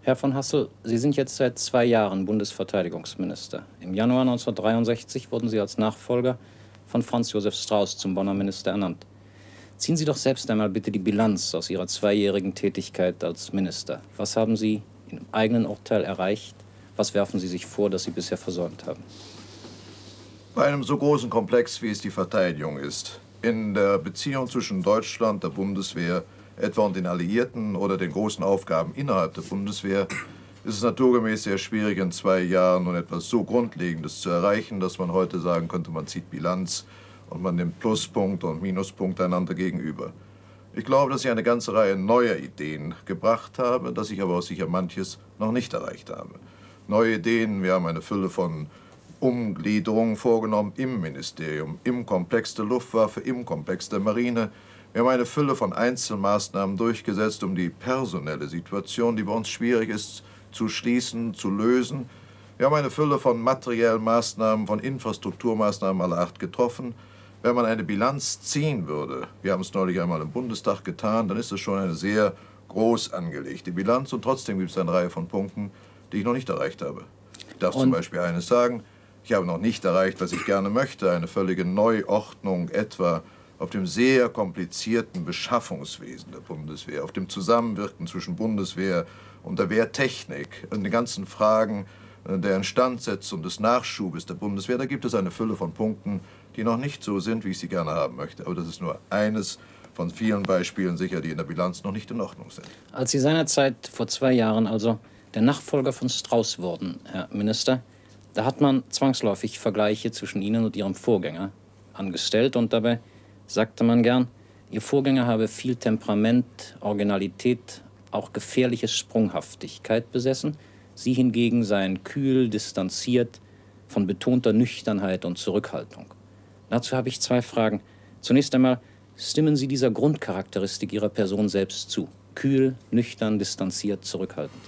Herr von Hassel, Sie sind jetzt seit 2 Jahren Bundesverteidigungsminister. Im Januar 1963 wurden Sie als Nachfolger von Franz Josef Strauß zum Bonner Minister ernannt. Ziehen Sie doch selbst einmal bitte die Bilanz aus Ihrer 2-jährigen Tätigkeit als Minister. Was haben Sie im eigenen Urteil erreicht? Was werfen Sie sich vor, dass Sie bisher versäumt haben? Bei einem so großen Komplex, wie es die Verteidigung ist, in der Beziehung zwischen Deutschland, der Bundeswehr, etwa und den Alliierten oder den großen Aufgaben innerhalb der Bundeswehr, ist es naturgemäß sehr schwierig, in 2 Jahren nun etwas so Grundlegendes zu erreichen, dass man heute sagen könnte, man zieht Bilanz und man nimmt Pluspunkte und Minuspunkte einander gegenüber. Ich glaube, dass ich eine ganze Reihe neuer Ideen gebracht habe, dass ich aber auch sicher manches noch nicht erreicht habe. Neue Ideen, wir haben eine Fülle von Umgliederungen vorgenommen im Ministerium, im Komplex der Luftwaffe, im Komplex der Marine. Wir haben eine Fülle von Einzelmaßnahmen durchgesetzt, um die personelle Situation, die bei uns schwierig ist, zu schließen, zu lösen. Wir haben eine Fülle von materiellen Maßnahmen, von Infrastrukturmaßnahmen aller Art getroffen. Wenn man eine Bilanz ziehen würde, wir haben es neulich einmal im Bundestag getan, dann ist es schon eine sehr groß angelegte Bilanz. Und trotzdem gibt es eine Reihe von Punkten, die ich noch nicht erreicht habe. Ich darf zum Beispiel eines sagen: Ich habe noch nicht erreicht, was ich gerne möchte, eine völlige Neuordnung etwa auf dem sehr komplizierten Beschaffungswesen der Bundeswehr, auf dem Zusammenwirken zwischen Bundeswehr und der Wehrtechnik, in den ganzen Fragen der Instandsetzung, des Nachschubes der Bundeswehr. Da gibt es eine Fülle von Punkten, die noch nicht so sind, wie ich sie gerne haben möchte. Aber das ist nur eines von vielen Beispielen sicher, die in der Bilanz noch nicht in Ordnung sind. Als Sie seinerzeit vor 2 Jahren also der Nachfolger von Strauß wurden, Herr Minister, da hat man zwangsläufig Vergleiche zwischen Ihnen und Ihrem Vorgänger angestellt und dabei sagte man gern, Ihr Vorgänger habe viel Temperament, Originalität, auch gefährliche Sprunghaftigkeit besessen. Sie hingegen seien kühl, distanziert, von betonter Nüchternheit und Zurückhaltung. Dazu habe ich 2 Fragen. Zunächst einmal, stimmen Sie dieser Grundcharakteristik Ihrer Person selbst zu? Kühl, nüchtern, distanziert, zurückhaltend.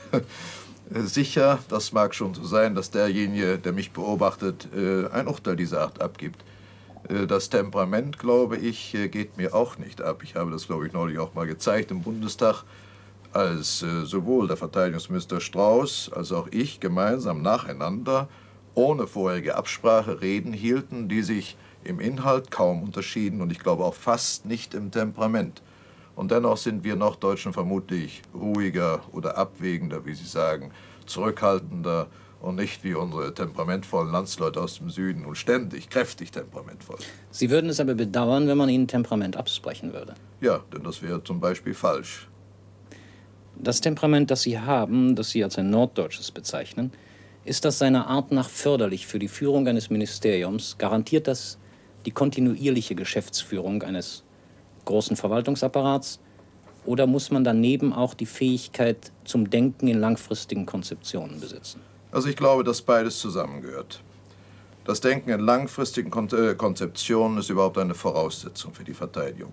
Sicher, das mag schon so sein, dass derjenige, der mich beobachtet, ein Urteil dieser Art abgibt. Das Temperament, glaube ich, geht mir auch nicht ab. Ich habe das, glaube ich, neulich auch mal gezeigt im Bundestag, als sowohl der Verteidigungsminister Strauß als auch ich gemeinsam nacheinander ohne vorherige Absprache Reden hielten, die sich im Inhalt kaum unterschieden und ich glaube auch fast nicht im Temperament. Und dennoch sind wir Norddeutschen vermutlich ruhiger oder abwägender, wie Sie sagen, zurückhaltender und nicht wie unsere temperamentvollen Landsleute aus dem Süden und ständig, kräftig temperamentvoll. Sie würden es aber bedauern, wenn man Ihnen Temperament absprechen würde. Ja, denn das wäre zum Beispiel falsch. Das Temperament, das Sie haben, das Sie als ein norddeutsches bezeichnen, ist das seiner Art nach förderlich für die Führung eines Ministeriums? Garantiert das die kontinuierliche Geschäftsführung eines großen Verwaltungsapparats? Oder muss man daneben auch die Fähigkeit zum Denken in langfristigen Konzeptionen besitzen? Also ich glaube, dass beides zusammengehört. Das Denken in langfristigen Konzeptionen ist überhaupt eine Voraussetzung für die Verteidigung.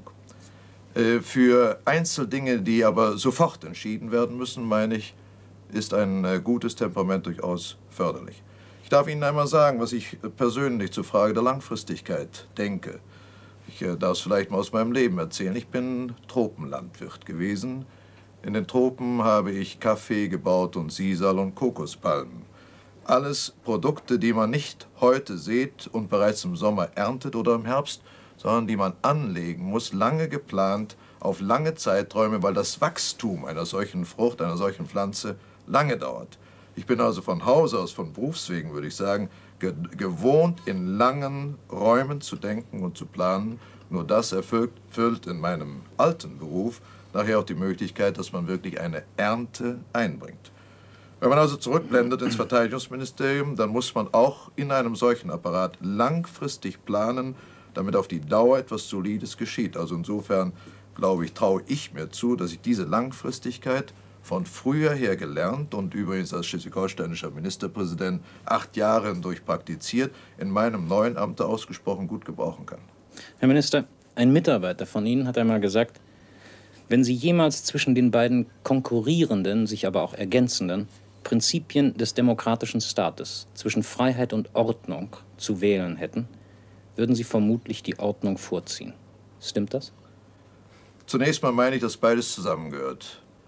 Für Einzeldinge, die aber sofort entschieden werden müssen, meine ich, ist ein gutes Temperament durchaus förderlich. Ich darf Ihnen einmal sagen, was ich persönlich zur Frage der Langfristigkeit denke. Ich darf es vielleicht mal aus meinem Leben erzählen. Ich bin Tropenlandwirt gewesen. In den Tropen habe ich Kaffee gebaut und Sisal und Kokospalmen. Alles Produkte, die man nicht heute sät und bereits im Sommer erntet oder im Herbst, sondern die man anlegen muss, lange geplant, auf lange Zeiträume, weil das Wachstum einer solchen Frucht, einer solchen Pflanze lange dauert. Ich bin also von Hause aus, von Berufswegen würde ich sagen, gewohnt, in langen Räumen zu denken und zu planen. Nur das erfüllt in meinem alten Beruf nachher auch die Möglichkeit, dass man wirklich eine Ernte einbringt. Wenn man also zurückblendet ins Verteidigungsministerium, dann muss man auch in einem solchen Apparat langfristig planen, damit auf die Dauer etwas Solides geschieht. Also insofern, glaube ich, traue ich mir zu, dass ich diese Langfristigkeit von früher her gelernt und übrigens als schleswig-holsteinischer Ministerpräsident 8 Jahre hindurch praktiziert, in meinem neuen Amt ausgesprochen gut gebrauchen kann. Herr Minister, ein Mitarbeiter von Ihnen hat einmal gesagt, wenn Sie jemals zwischen den beiden konkurrierenden, sich aber auch ergänzenden Prinzipien des demokratischen Staates, zwischen Freiheit und Ordnung, zu wählen hätten, würden Sie vermutlich die Ordnung vorziehen. Stimmt das? Zunächst mal meine ich, dass beides zusammengehört.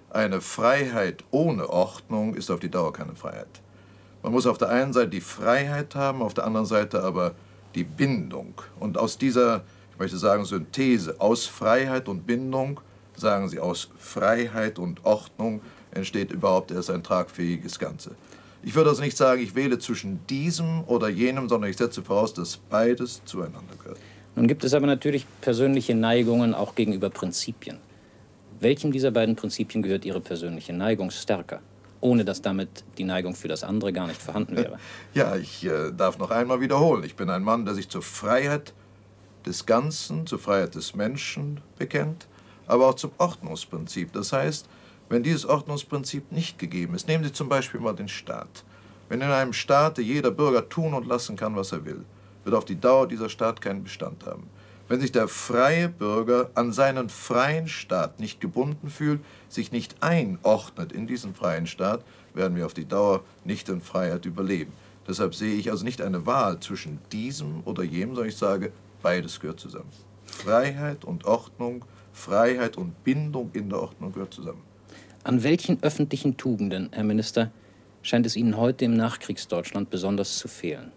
eine Freiheit ohne Ordnung ist auf die Dauer keine Freiheit. Man muss auf der einen Seite die Freiheit haben, auf der anderen Seite aber die Bindung. Und aus dieser, ich möchte sagen, Synthese aus Freiheit und Bindung, sagen Sie, aus Freiheit und Ordnung entsteht überhaupt erst ein tragfähiges Ganze. Ich würde also nicht sagen, ich wähle zwischen diesem oder jenem, sondern ich setze voraus, dass beides zueinander gehört. Nun gibt es aber natürlich persönliche Neigungen auch gegenüber Prinzipien. Welchem dieser beiden Prinzipien gehört Ihre persönliche Neigung stärker, ohne dass damit die Neigung für das andere gar nicht vorhanden wäre? Ja, ich darf noch einmal wiederholen. Ich bin ein Mann, der sich zur Freiheit des Ganzen, zur Freiheit des Menschen bekennt, aber auch zum Ordnungsprinzip. Das heißt, wenn dieses Ordnungsprinzip nicht gegeben ist, nehmen Sie zum Beispiel mal den Staat. Wenn in einem Staat jeder Bürger tun und lassen kann, was er will, wird auf die Dauer dieser Staat keinen Bestand haben. Wenn sich der freie Bürger an seinen freien Staat nicht gebunden fühlt, sich nicht einordnet in diesen freien Staat, werden wir auf die Dauer nicht in Freiheit überleben. Deshalb sehe ich also nicht eine Wahl zwischen diesem oder jenem, sondern ich sage, beides gehört zusammen. Freiheit und Ordnung, Freiheit und Bindung in der Ordnung gehört zusammen. An welchen öffentlichen Tugenden, Herr Minister, scheint es Ihnen heute im Nachkriegsdeutschland besonders zu fehlen?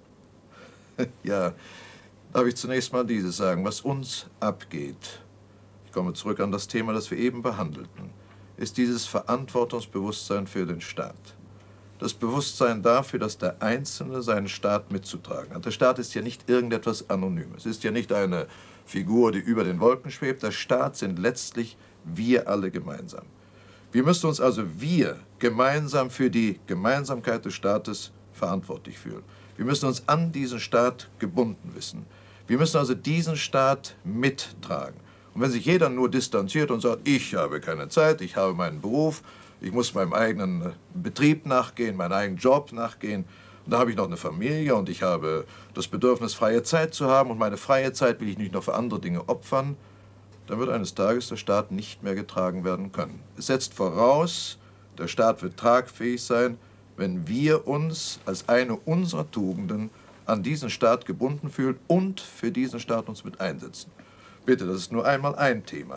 Ja, darf ich zunächst mal dieses sagen, was uns abgeht. Ich komme zurück an das Thema, das wir eben behandelten, ist dieses Verantwortungsbewusstsein für den Staat. Das Bewusstsein dafür, dass der Einzelne seinen Staat mitzutragen hat. Der Staat ist ja nicht irgendetwas Anonymes. Es ist ja nicht eine Figur, die über den Wolken schwebt. Der Staat sind letztlich wir alle gemeinsam. Wir müssen uns also gemeinsam für die Gemeinsamkeit des Staates verantwortlich fühlen. Wir müssen uns an diesen Staat gebunden wissen. Wir müssen also diesen Staat mittragen. Und wenn sich jeder nur distanziert und sagt, ich habe keine Zeit, ich habe meinen Beruf, ich muss meinem eigenen Betrieb nachgehen, meinem eigenen Job nachgehen, und da habe ich noch eine Familie und ich habe das Bedürfnis, freie Zeit zu haben und meine freie Zeit will ich nicht noch für andere Dinge opfern, dann wird eines Tages der Staat nicht mehr getragen werden können. Es setzt voraus, der Staat wird tragfähig sein, wenn wir uns als eine unserer Tugenden an diesen Staat gebunden fühlen und für diesen Staat uns mit einsetzen. Bitte, das ist nur einmal ein Thema.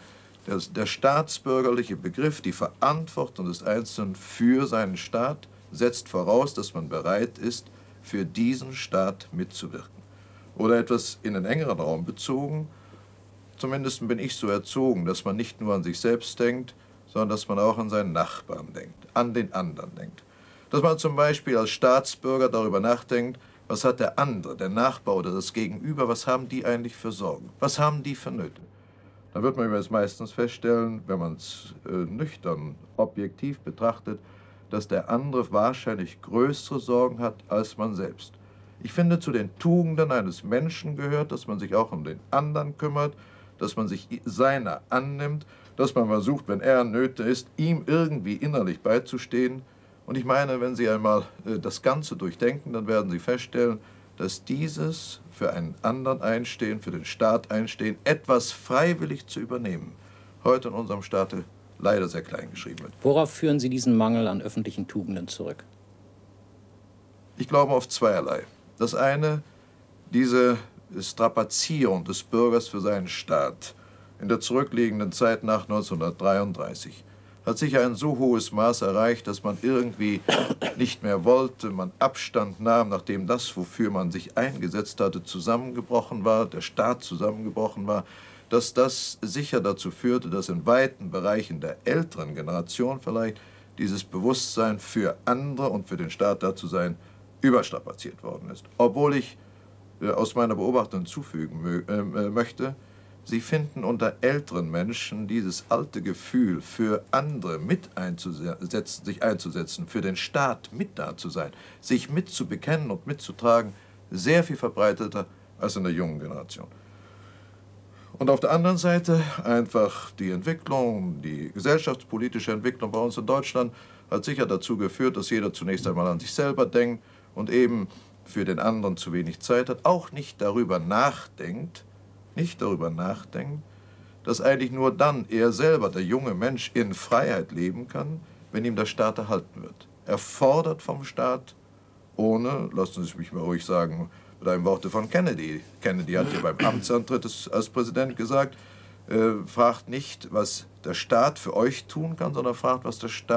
Der staatsbürgerliche Begriff, die Verantwortung des Einzelnen für seinen Staat, setzt voraus, dass man bereit ist, für diesen Staat mitzuwirken. Oder etwas in den engeren Raum bezogen, zumindest bin ich so erzogen, dass man nicht nur an sich selbst denkt, sondern dass man auch an seinen Nachbarn denkt, an den anderen denkt. Dass man zum Beispiel als Staatsbürger darüber nachdenkt, was hat der andere, der Nachbar oder das Gegenüber, was haben die eigentlich für Sorgen, was haben die für Nöte. Dann wird man es meistens feststellen, wenn man es nüchtern, objektiv betrachtet, dass der andere wahrscheinlich größere Sorgen hat als man selbst. Ich finde, zu den Tugenden eines Menschen gehört, dass man sich auch um den anderen kümmert, dass man sich seiner annimmt, dass man versucht, wenn er in Nöte ist, ihm irgendwie innerlich beizustehen. Und ich meine, wenn Sie einmal das Ganze durchdenken, dann werden Sie feststellen, dass dieses für einen anderen einstehen, für den Staat einstehen, etwas freiwillig zu übernehmen, heute in unserem Staate leider sehr klein geschrieben wird. Worauf führen Sie diesen Mangel an öffentlichen Tugenden zurück? Ich glaube auf zweierlei. Das eine, diese Strapazierung des Bürgers für seinen Staat in der zurückliegenden Zeit nach 1933 hat sicher ein so hohes Maß erreicht, dass man irgendwie nicht mehr wollte, man Abstand nahm, nachdem das, wofür man sich eingesetzt hatte, zusammengebrochen war, der Staat zusammengebrochen war, dass das sicher dazu führte, dass in weiten Bereichen der älteren Generation vielleicht dieses Bewusstsein für andere und für den Staat da zu sein, überstrapaziert worden ist. Obwohl ich aus meiner Beobachtung hinzufügen möchte, Sie finden unter älteren Menschen dieses alte Gefühl, für andere sich einzusetzen, für den Staat mit da zu sein, sich mitzubekennen und mitzutragen, sehr viel verbreiteter als in der jungen Generation. Und auf der anderen Seite einfach die Entwicklung, die gesellschaftspolitische Entwicklung bei uns in Deutschland hat sicher dazu geführt, dass jeder zunächst einmal an sich selber denkt und eben für den anderen zu wenig Zeit hat, auch nicht darüber nachdenkt, dass eigentlich nur dann er selber, der junge Mensch, in Freiheit leben kann, wenn ihm der Staat erhalten wird. Er fordert vom Staat ohne, lassen Sie mich mal ruhig sagen, mit einem Worte von Kennedy. Kennedy hat ja beim Amtsantritt als Präsident gesagt, fragt nicht, was der Staat für euch tun kann, sondern fragt,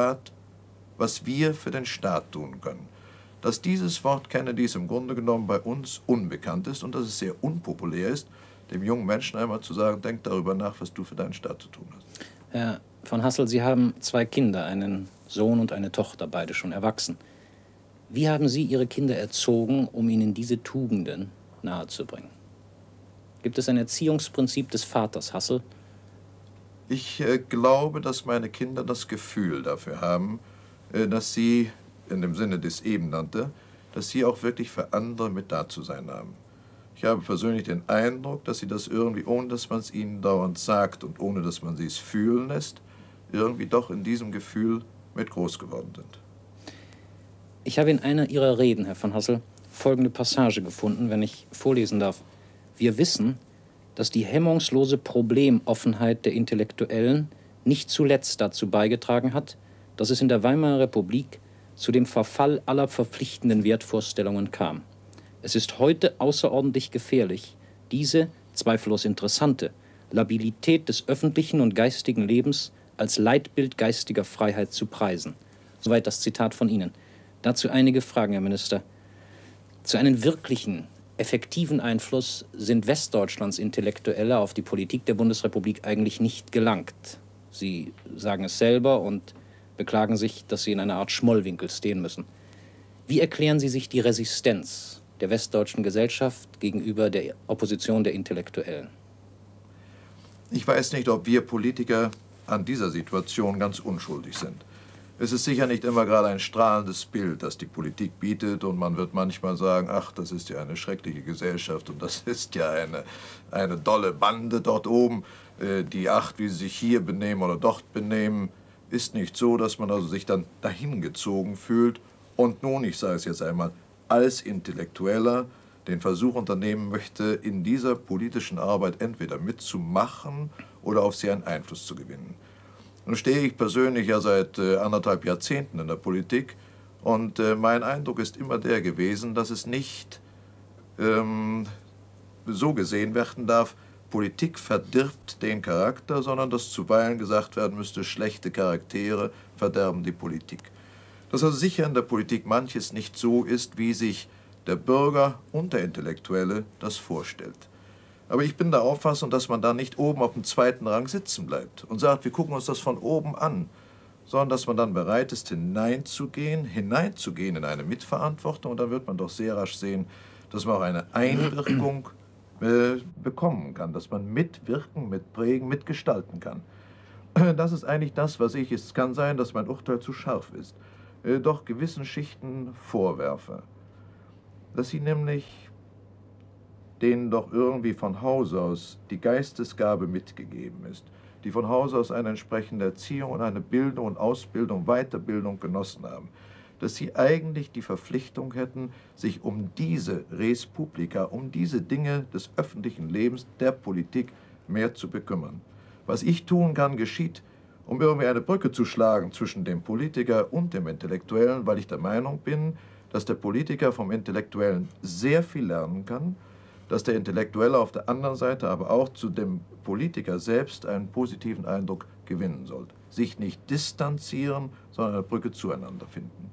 was wir für den Staat tun können. Dass dieses Wort Kennedys im Grunde genommen bei uns unbekannt ist und dass es sehr unpopulär ist, dem jungen Menschen einmal zu sagen, denk darüber nach, was du für deinen Staat zu tun hast. Herr von Hassel, Sie haben 2 Kinder, einen Sohn und eine Tochter, beide schon erwachsen. Wie haben Sie Ihre Kinder erzogen, um ihnen diese Tugenden nahezubringen? Gibt es ein Erziehungsprinzip des Vaters Hassel? Ich glaube, dass meine Kinder das Gefühl dafür haben, dass sie, in dem Sinne des Ebennannte, dass sie auch wirklich für andere mit da zu sein haben. Ich habe persönlich den Eindruck, dass sie das irgendwie, ohne dass man es ihnen dauernd sagt und ohne dass man sie es fühlen lässt, irgendwie doch in diesem Gefühl mit groß geworden sind. Ich habe in einer Ihrer Reden, Herr von Hassel, folgende Passage gefunden, wenn ich vorlesen darf. Wir wissen, dass die hemmungslose Problemoffenheit der Intellektuellen nicht zuletzt dazu beigetragen hat, dass es in der Weimarer Republik zu dem Verfall aller verpflichtenden Wertvorstellungen kam. Es ist heute außerordentlich gefährlich, diese zweifellos interessante Labilität des öffentlichen und geistigen Lebens als Leitbild geistiger Freiheit zu preisen. Soweit das Zitat von Ihnen. Dazu einige Fragen, Herr Minister. Zu einem wirklichen, effektiven Einfluss sind Westdeutschlands Intellektuelle auf die Politik der Bundesrepublik eigentlich nicht gelangt. Sie sagen es selber und beklagen sich, dass sie in einer Art Schmollwinkel stehen müssen. Wie erklären Sie sich die Resistenz der westdeutschen Gesellschaft gegenüber der Opposition der Intellektuellen? Ich weiß nicht, ob wir Politiker an dieser Situation ganz unschuldig sind. Es ist sicher nicht immer gerade ein strahlendes Bild, das die Politik bietet, und man wird manchmal sagen, ach, das ist ja eine schreckliche Gesellschaft und das ist ja eine dolle Bande dort oben, die acht, wie sie sich hier benehmen oder dort benehmen. Ist nicht so, dass man also sich dann dahin gezogen fühlt und nun, ich sage es jetzt einmal, als Intellektueller den Versuch unternehmen möchte, in dieser politischen Arbeit entweder mitzumachen oder auf sie einen Einfluss zu gewinnen. Nun stehe ich persönlich ja seit 1,5 Jahrzehnten in der Politik und mein Eindruck ist immer der gewesen, dass es nicht so gesehen werden darf, Politik verdirbt den Charakter, sondern dass zuweilen gesagt werden müsste, schlechte Charaktere verderben die Politik. Dass also sicher in der Politik manches nicht so ist, wie sich der Bürger und der Intellektuelle das vorstellt. Aber ich bin der Auffassung, dass man da nicht oben auf dem 2. Rang sitzen bleibt und sagt, wir gucken uns das von oben an, sondern dass man dann bereit ist, hineinzugehen in eine Mitverantwortung, und dann wird man doch sehr rasch sehen, dass man auch eine Einwirkung bekommen kann, dass man mitwirken, mitprägen, mitgestalten kann. Das ist eigentlich das, was ich, es kann sein, dass mein Urteil zu scharf ist, doch gewissen Schichten vorwerfe, dass sie nämlich denen doch irgendwie von Hause aus die Geistesgabe mitgegeben ist, die von Hause aus eine entsprechende Erziehung und eine Bildung und Ausbildung, Weiterbildung genossen haben, dass sie eigentlich die Verpflichtung hätten, sich um diese Res Publica, um diese Dinge des öffentlichen Lebens, der Politik mehr zu bekümmern. Was ich tun kann, geschieht, um irgendwie eine Brücke zu schlagen zwischen dem Politiker und dem Intellektuellen, weil ich der Meinung bin, dass der Politiker vom Intellektuellen sehr viel lernen kann, dass der Intellektuelle auf der anderen Seite aber auch zu dem Politiker selbst einen positiven Eindruck gewinnen sollte. Sich nicht distanzieren, sondern eine Brücke zueinander finden.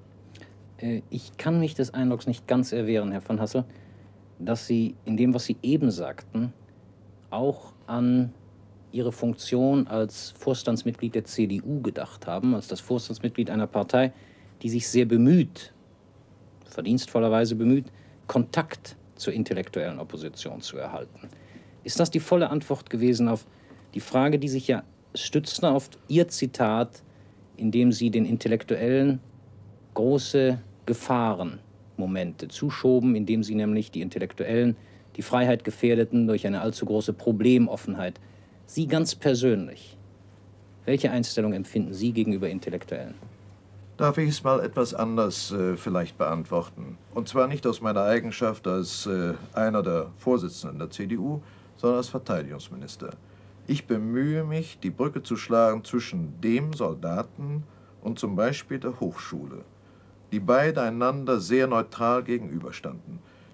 Ich kann mich des Eindrucks nicht ganz erwehren, Herr von Hassel, dass Sie in dem, was Sie eben sagten, auch an Ihre Funktion als Vorstandsmitglied der CDU gedacht haben, als das Vorstandsmitglied einer Partei, die sich sehr bemüht, verdienstvollerweise bemüht, Kontakt zur intellektuellen Opposition zu erhalten. Ist das die volle Antwort gewesen auf die Frage, die sich ja stützte auf Ihr Zitat, in dem Sie den Intellektuellen große Gefahrenmomente zuschoben, indem Sie nämlich die Intellektuellen die Freiheit gefährdeten durch eine allzu große Problemoffenheit? Sie ganz persönlich, welche Einstellung empfinden Sie gegenüber Intellektuellen? Darf ich es mal etwas anders vielleicht beantworten? Und zwar nicht aus meiner Eigenschaft als einer der Vorsitzenden der CDU, sondern als Verteidigungsminister. Ich bemühe mich, die Brücke zu schlagen zwischen dem Soldaten und zum Beispiel der Hochschule, die beide einander sehr neutral gegenüberstanden.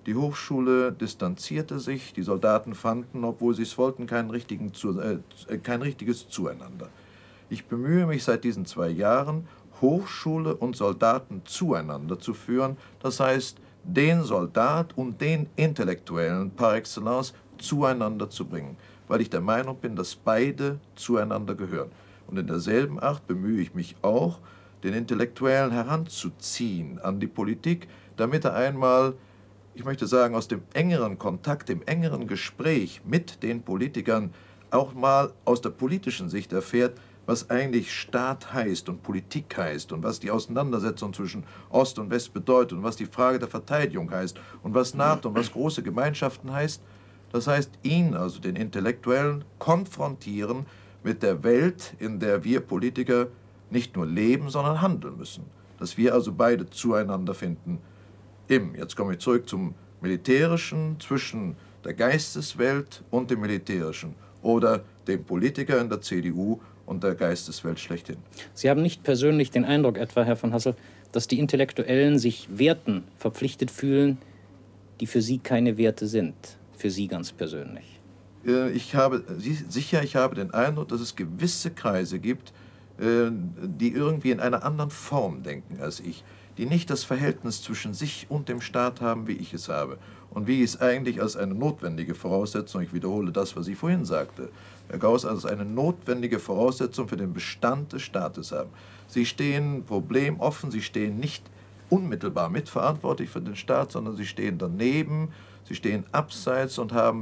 Die Hochschule distanzierte sich, die Soldaten fanden, obwohl sie es wollten, kein richtiges Zueinander. Ich bemühe mich seit diesen 2 Jahren, Hochschule und Soldaten zueinander zu führen, das heißt, den Soldat und den Intellektuellen par excellence zueinander zu bringen, weil ich der Meinung bin, dass beide zueinander gehören. Und in derselben Art bemühe ich mich auch, den Intellektuellen heranzuziehen an die Politik, damit er einmal, ich möchte sagen, aus dem engeren Kontakt, dem engeren Gespräch mit den Politikern auch mal aus der politischen Sicht erfährt, was eigentlich Staat heißt und Politik heißt und was die Auseinandersetzung zwischen Ost und West bedeutet und was die Frage der Verteidigung heißt und was NATO und was große Gemeinschaften heißt. Das heißt, ihn, also den Intellektuellen, konfrontieren mit der Welt, in der wir Politiker nicht nur leben, sondern handeln müssen. Dass wir also beide zueinander finden. Jetzt komme ich zurück zum Militärischen, zwischen der Geisteswelt und dem Militärischen oder dem Politiker in der CDU und der Geisteswelt schlechthin. Sie haben nicht persönlich den Eindruck etwa, Herr von Hassel, dass die Intellektuellen sich Werten verpflichtet fühlen, die für Sie keine Werte sind, für Sie ganz persönlich? Ich habe den Eindruck, dass es gewisse Kreise gibt, die irgendwie in einer anderen Form denken als ich, die nicht das Verhältnis zwischen sich und dem Staat haben, wie ich es habe und wie ich es eigentlich als eine notwendige Voraussetzung, ich wiederhole das, was ich vorhin sagte, Herr Gauss, als eine notwendige Voraussetzung für den Bestand des Staates haben. Sie stehen problemoffen, sie stehen nicht unmittelbar mitverantwortlich für den Staat, sondern sie stehen daneben, sie stehen abseits und haben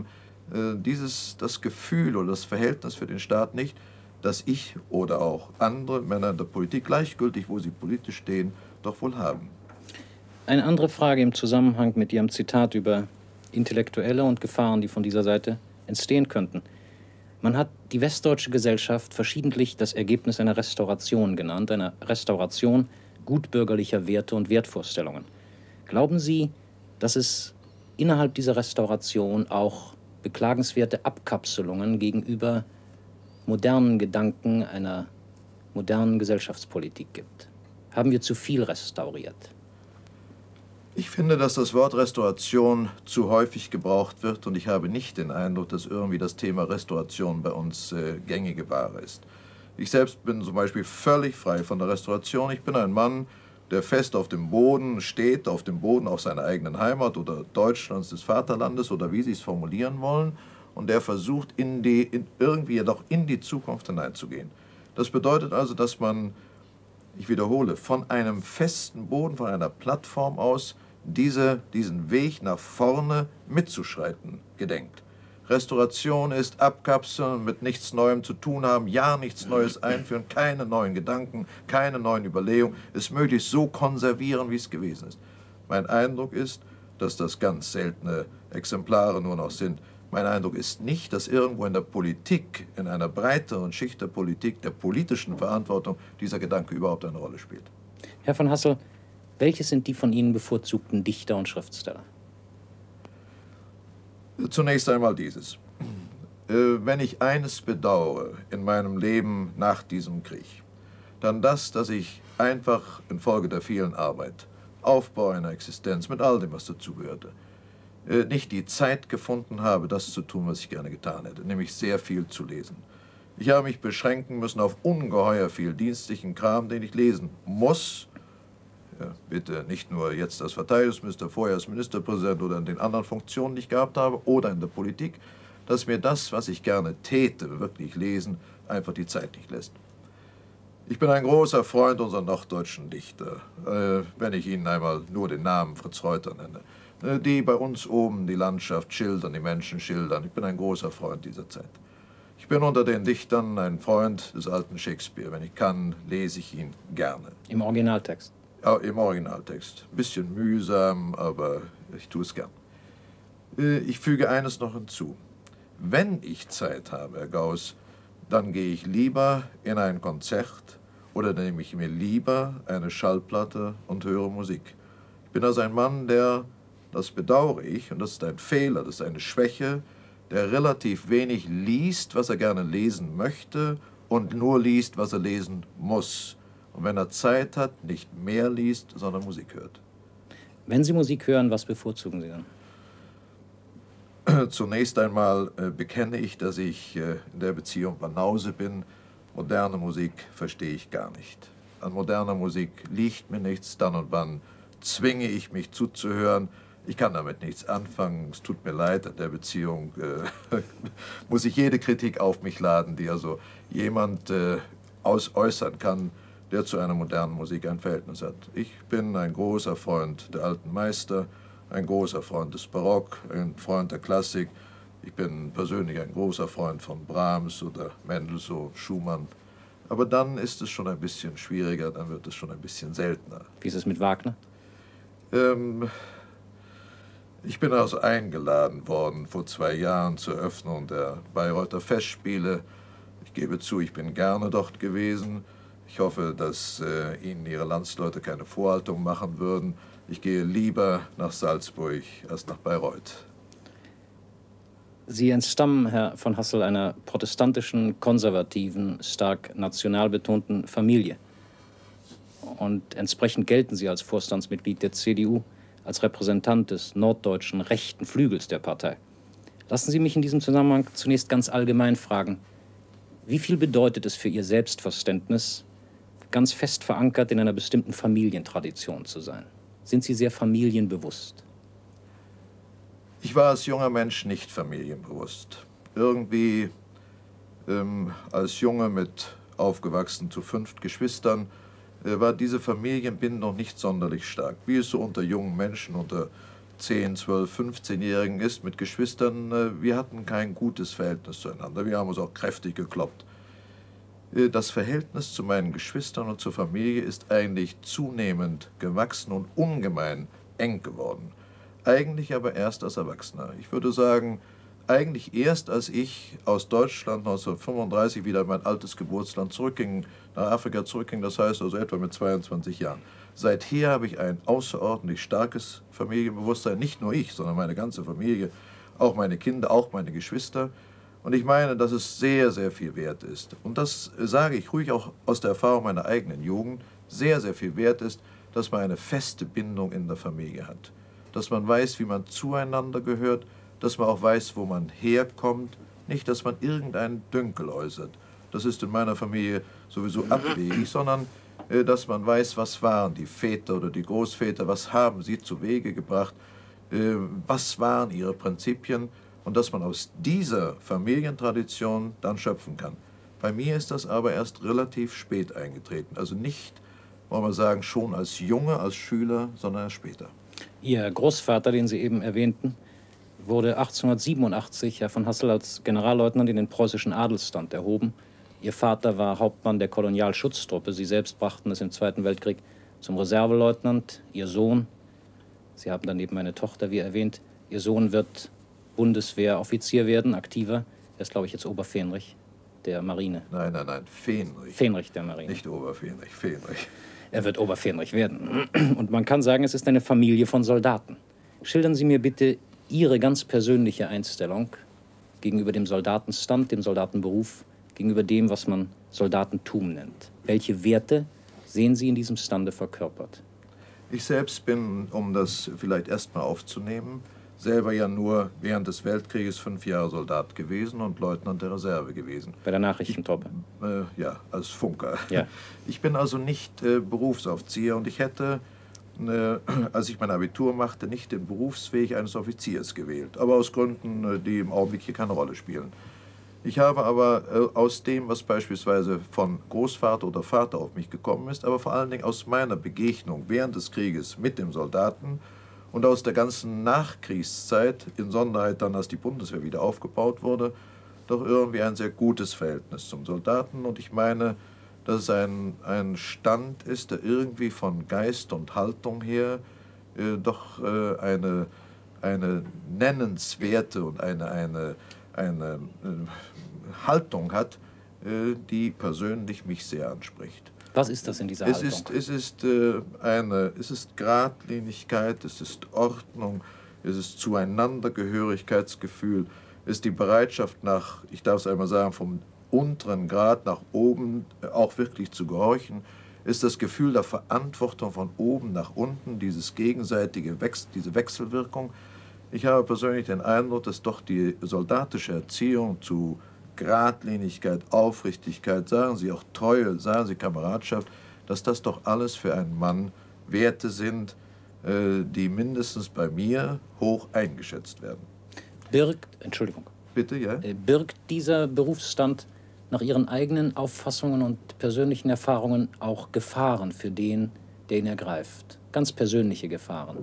das Gefühl oder das Verhältnis für den Staat nicht, dass ich oder auch andere Männer in der Politik, gleichgültig wo sie politisch stehen, doch wohl haben. Eine andere Frage im Zusammenhang mit Ihrem Zitat über Intellektuelle und Gefahren, die von dieser Seite entstehen könnten. Man hat die westdeutsche Gesellschaft verschiedentlich das Ergebnis einer Restauration genannt, einer Restauration gutbürgerlicher Werte und Wertvorstellungen. Glauben Sie, dass es innerhalb dieser Restauration auch beklagenswerte Abkapselungen gegenüber modernen Gedanken einer modernen Gesellschaftspolitik gibt? Haben wir zu viel restauriert? Ich finde, dass das Wort Restauration zu häufig gebraucht wird und ich habe nicht den Eindruck, dass irgendwie das Thema Restauration bei uns gängige Ware ist. Ich selbst bin zum Beispiel völlig frei von der Restauration. Ich bin ein Mann, der fest auf dem Boden steht, auf dem Boden auch seiner eigenen Heimat oder Deutschlands, des Vaterlandes oder wie Sie es formulieren wollen, und der versucht, irgendwie jedoch in die Zukunft hineinzugehen. Das bedeutet also, dass man, ich wiederhole, von einem festen Boden, von einer Plattform aus diesen Weg nach vorne mitzuschreiten gedenkt. Restauration ist abkapseln, mit nichts Neuem zu tun haben, ja nichts Neues einführen, keine neuen Gedanken, keine neuen Überlegungen, es möglichst so konservieren, wie es gewesen ist. Mein Eindruck ist, dass das ganz seltene Exemplare nur noch sind. Mein Eindruck ist nicht, dass irgendwo in der Politik, in einer breiteren Schicht der Politik, der politischen Verantwortung, dieser Gedanke überhaupt eine Rolle spielt. Herr von Hassel, welche sind die von Ihnen bevorzugten Dichter und Schriftsteller? Zunächst einmal dieses. Wenn ich eines bedauere in meinem Leben nach diesem Krieg, dann das, dass ich einfach infolge der vielen Arbeit, Aufbau einer Existenz, mit all dem, was dazugehörte, nicht die Zeit gefunden habe, das zu tun, was ich gerne getan hätte, nämlich sehr viel zu lesen. Ich habe mich beschränken müssen auf ungeheuer viel dienstlichen Kram, den ich lesen muss. Ja, bitte nicht nur jetzt als Verteidigungsminister, vorher als Ministerpräsident oder in den anderen Funktionen, die ich gehabt habe, oder in der Politik, dass mir das, was ich gerne täte, wirklich lesen, einfach die Zeit nicht lässt. Ich bin ein großer Freund unserer norddeutschen Dichter, wenn ich Ihnen einmal nur den Namen Fritz Reuter nenne, die bei uns oben die Landschaft schildern, die Menschen schildern. Ich bin ein großer Freund dieser Zeit. Ich bin unter den Dichtern ein Freund des alten Shakespeare. Wenn ich kann, lese ich ihn gerne. Im Originaltext? Ja, im Originaltext. Ein bisschen mühsam, aber ich tue es gern. Ich füge eines noch hinzu. Wenn ich Zeit habe, Herr Gauss, dann gehe ich lieber in ein Konzert oder nehme ich mir lieber eine Schallplatte und höre Musik. Ich bin also ein Mann, der, das bedauere ich, und das ist ein Fehler, das ist eine Schwäche, der relativ wenig liest, was er gerne lesen möchte und nur liest, was er lesen muss. Und wenn er Zeit hat, nicht mehr liest, sondern Musik hört. Wenn Sie Musik hören, was bevorzugen Sie dann? Zunächst einmal bekenne ich, dass ich in der Beziehung Banause bin. Moderne Musik verstehe ich gar nicht. An moderner Musik liegt mir nichts. Dann und wann zwinge ich mich zuzuhören. Ich kann damit nichts anfangen. Es tut mir leid, an der Beziehung muss ich jede Kritik auf mich laden, die also jemand äußern kann, der zu einer modernen Musik ein Verhältnis hat. Ich bin ein großer Freund der alten Meister, ein großer Freund des Barock, ein Freund der Klassik. Ich bin persönlich ein großer Freund von Brahms oder Mendelssohn, Schumann. Aber dann ist es schon ein bisschen schwieriger, dann wird es schon ein bisschen seltener. Wie ist es mit Wagner? Ich bin also eingeladen worden vor 2 Jahren zur Eröffnung der Bayreuther Festspiele. Ich gebe zu, ich bin gerne dort gewesen. Ich hoffe, dass Ihnen Ihre Landsleute keine Vorhaltung machen würden. Ich gehe lieber nach Salzburg als nach Bayreuth. Sie entstammen, Herr von Hassel, einer protestantischen, konservativen, stark national betonten Familie. Und entsprechend gelten Sie als Vorstandsmitglied der CDU, als Repräsentant des norddeutschen rechten Flügels der Partei. Lassen Sie mich in diesem Zusammenhang zunächst ganz allgemein fragen, wie viel bedeutet es für Ihr Selbstverständnis, ganz fest verankert in einer bestimmten Familientradition zu sein? Sind Sie sehr familienbewusst? Ich war als junger Mensch nicht familienbewusst. Irgendwie als Junge aufgewachsen zu 5 Geschwistern, war diese Familienbindung nicht sonderlich stark. Wie es so unter jungen Menschen, unter 10, 12, 15-Jährigen ist mit Geschwistern, wir hatten kein gutes Verhältnis zueinander. Wir haben uns auch kräftig gekloppt. Das Verhältnis zu meinen Geschwistern und zur Familie ist eigentlich zunehmend gewachsen und ungemein eng geworden. Eigentlich aber erst als Erwachsener. Ich würde sagen, eigentlich erst als ich aus Deutschland 1935 wieder in mein altes Geburtsland zurückging, nach Afrika zurückging, das heißt also etwa mit 22 Jahren. Seither habe ich ein außerordentlich starkes Familienbewusstsein, nicht nur ich, sondern meine ganze Familie, auch meine Kinder, auch meine Geschwister. Und ich meine, dass es sehr, sehr viel wert ist. Und das sage ich ruhig auch aus der Erfahrung meiner eigenen Jugend, sehr, sehr viel wert ist, dass man eine feste Bindung in der Familie hat. Dass man weiß, wie man zueinander gehört, dass man auch weiß, wo man herkommt, nicht, dass man irgendeinen Dünkel äußert. Das ist in meiner Familie sowieso abwegig, sondern dass man weiß, was waren die Väter oder die Großväter, was haben sie zu Wege gebracht, was waren ihre Prinzipien und dass man aus dieser Familientradition dann schöpfen kann. Bei mir ist das aber erst relativ spät eingetreten, also nicht, wollen wir sagen, schon als Junge, als Schüler, sondern erst später. Ihr Großvater, den Sie eben erwähnten, wurde 1887, Herr von Hassel, als Generalleutnant in den preußischen Adelsstand erhoben. Ihr Vater war Hauptmann der Kolonialschutztruppe. Sie selbst brachten es im Zweiten Weltkrieg zum Reserveleutnant. Ihr Sohn, Sie haben daneben eine Tochter, wie erwähnt, Ihr Sohn wird Bundeswehroffizier werden, aktiver. Er ist, glaube ich, jetzt Oberfähnrich der Marine. Nein, nein, nein, Fähnrich. Fähnrich der Marine. Nicht Oberfähnrich, Fähnrich. Er wird Oberfähnrich werden. Und man kann sagen, es ist eine Familie von Soldaten. Schildern Sie mir bitte Ihre ganz persönliche Einstellung gegenüber dem Soldatenstand, dem Soldatenberuf, gegenüber dem, was man Soldatentum nennt. Welche Werte sehen Sie in diesem Stande verkörpert? Ich selbst bin, um das vielleicht erstmal aufzunehmen, selber ja nur während des Weltkrieges 5 Jahre Soldat gewesen und Leutnant der Reserve gewesen. Bei der Nachrichtentruppe? Ja, als Funker. Ja. Ich bin also nicht Berufsaufzieher und ich hätte, als ich mein Abitur machte, nicht den Berufsweg eines Offiziers gewählt. Aber aus Gründen, die im Augenblick hier keine Rolle spielen. Ich habe aber aus dem, was beispielsweise von Großvater oder Vater auf mich gekommen ist, aber vor allen Dingen aus meiner Begegnung während des Krieges mit dem Soldaten und aus der ganzen Nachkriegszeit, insonderheit dann, als die Bundeswehr wieder aufgebaut wurde, doch irgendwie ein sehr gutes Verhältnis zum Soldaten. Und ich meine, dass es ein Stand ist, der irgendwie von Geist und Haltung her doch eine nennenswerte und eine Haltung hat, die persönlich mich sehr anspricht. Was ist das in dieser Haltung? Es ist Geradlinigkeit, es ist Ordnung, es ist Zueinander-Gehörigkeitsgefühl, es ist die Bereitschaft nach, ich darf es einmal sagen, vom unteren Grad nach oben auch wirklich zu gehorchen, ist das Gefühl der Verantwortung von oben nach unten, diese gegenseitige diese Wechselwirkung, Ich habe persönlich den Eindruck, dass doch die soldatische Erziehung zu Gradlinigkeit, Aufrichtigkeit, sagen Sie auch Treue, sagen Sie Kameradschaft, dass das doch alles für einen Mann Werte sind, die mindestens bei mir hoch eingeschätzt werden. Entschuldigung. Bitte, ja? Birgt dieser Berufsstand nach Ihren eigenen Auffassungen und persönlichen Erfahrungen auch Gefahren für den, der ihn ergreift? Ganz persönliche Gefahren.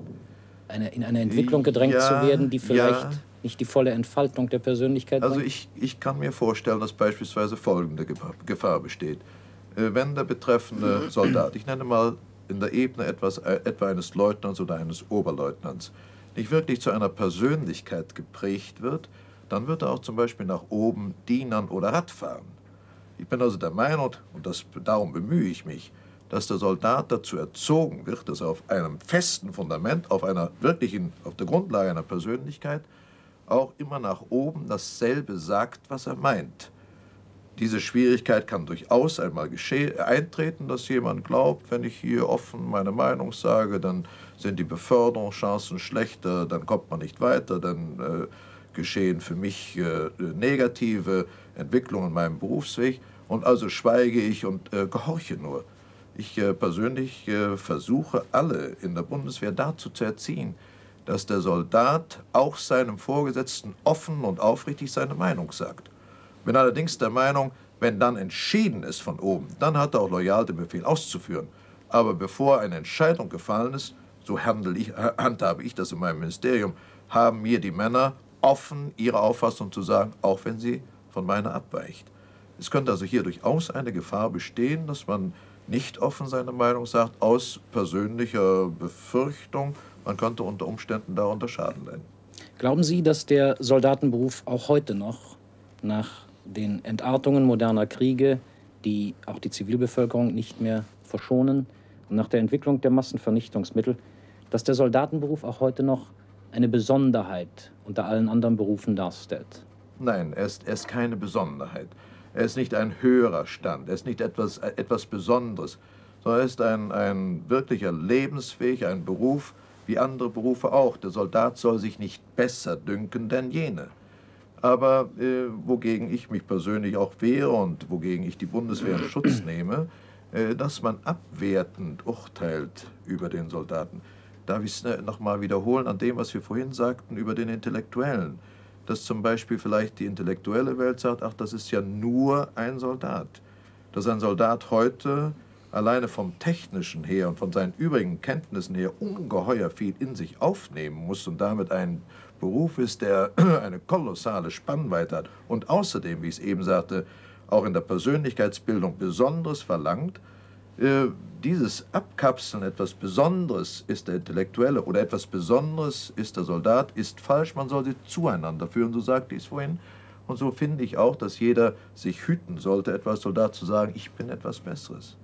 In eine Entwicklung gedrängt zu werden, die vielleicht nicht die volle Entfaltung der Persönlichkeit bringt? Also ich kann mir vorstellen, dass beispielsweise folgende Gefahr besteht. Wenn der betreffende Soldat, ich nenne mal in der Ebene etwa eines Leutnants oder eines Oberleutnants, nicht wirklich zu einer Persönlichkeit geprägt wird, dann wird er auch zum Beispiel nach oben Dienern oder Radfahren. Ich bin also der Meinung, und darum bemühe ich mich, dass der Soldat dazu erzogen wird, dass er auf einem festen Fundament, auf der Grundlage einer Persönlichkeit, auch immer nach oben dasselbe sagt, was er meint. Diese Schwierigkeit kann durchaus einmal eintreten, dass jemand glaubt, wenn ich hier offen meine Meinung sage, dann sind die Beförderungschancen schlechter, dann kommt man nicht weiter, dann geschehen für mich negative Entwicklungen in meinem Berufsweg und also schweige ich und gehorche nur. Ich persönlich versuche alle in der Bundeswehr dazu zu erziehen, dass der Soldat auch seinem Vorgesetzten offen und aufrichtig seine Meinung sagt. Bin allerdings der Meinung, wenn dann entschieden ist von oben, dann hat er auch loyal den Befehl auszuführen. Aber bevor eine Entscheidung gefallen ist, so handhabe ich das in meinem Ministerium, haben mir die Männer offen ihre Auffassung zu sagen, auch wenn sie von meiner abweicht. Es könnte also hier durchaus eine Gefahr bestehen, dass man nicht offen seine Meinung sagt, aus persönlicher Befürchtung, man könnte unter Umständen darunter Schaden leiden. Glauben Sie, dass der Soldatenberuf auch heute noch nach den Entartungen moderner Kriege, die auch die Zivilbevölkerung nicht mehr verschonen, und nach der Entwicklung der Massenvernichtungsmittel, dass der Soldatenberuf auch heute noch eine Besonderheit unter allen anderen Berufen darstellt? Nein, er ist keine Besonderheit. Er ist nicht ein höherer Stand, er ist nicht etwas Besonderes, sondern er ist ein wirklicher Lebensweg, ein Beruf, wie andere Berufe auch. Der Soldat soll sich nicht besser dünken denn jene. Aber wogegen ich mich persönlich auch wehre und wogegen ich die Bundeswehr in Schutz nehme, dass man abwertend urteilt über den Soldaten. Darf ich es noch mal wiederholen an dem, was wir vorhin sagten über den Intellektuellen? Dass zum Beispiel vielleicht die intellektuelle Welt sagt, ach, das ist ja nur ein Soldat. Dass ein Soldat heute alleine vom Technischen her und von seinen übrigen Kenntnissen her ungeheuer viel in sich aufnehmen muss und damit ein Beruf ist, der eine kolossale Spannweite hat und außerdem, wie ich es eben sagte, auch in der Persönlichkeitsbildung Besonderes verlangt. Dieses Abkapseln, etwas Besonderes ist der Intellektuelle oder etwas Besonderes ist der Soldat, ist falsch. Man soll sie zueinander führen, so sagte ich es vorhin. Und so finde ich auch, dass jeder sich hüten sollte, etwa als Soldat zu sagen, ich bin etwas Besseres.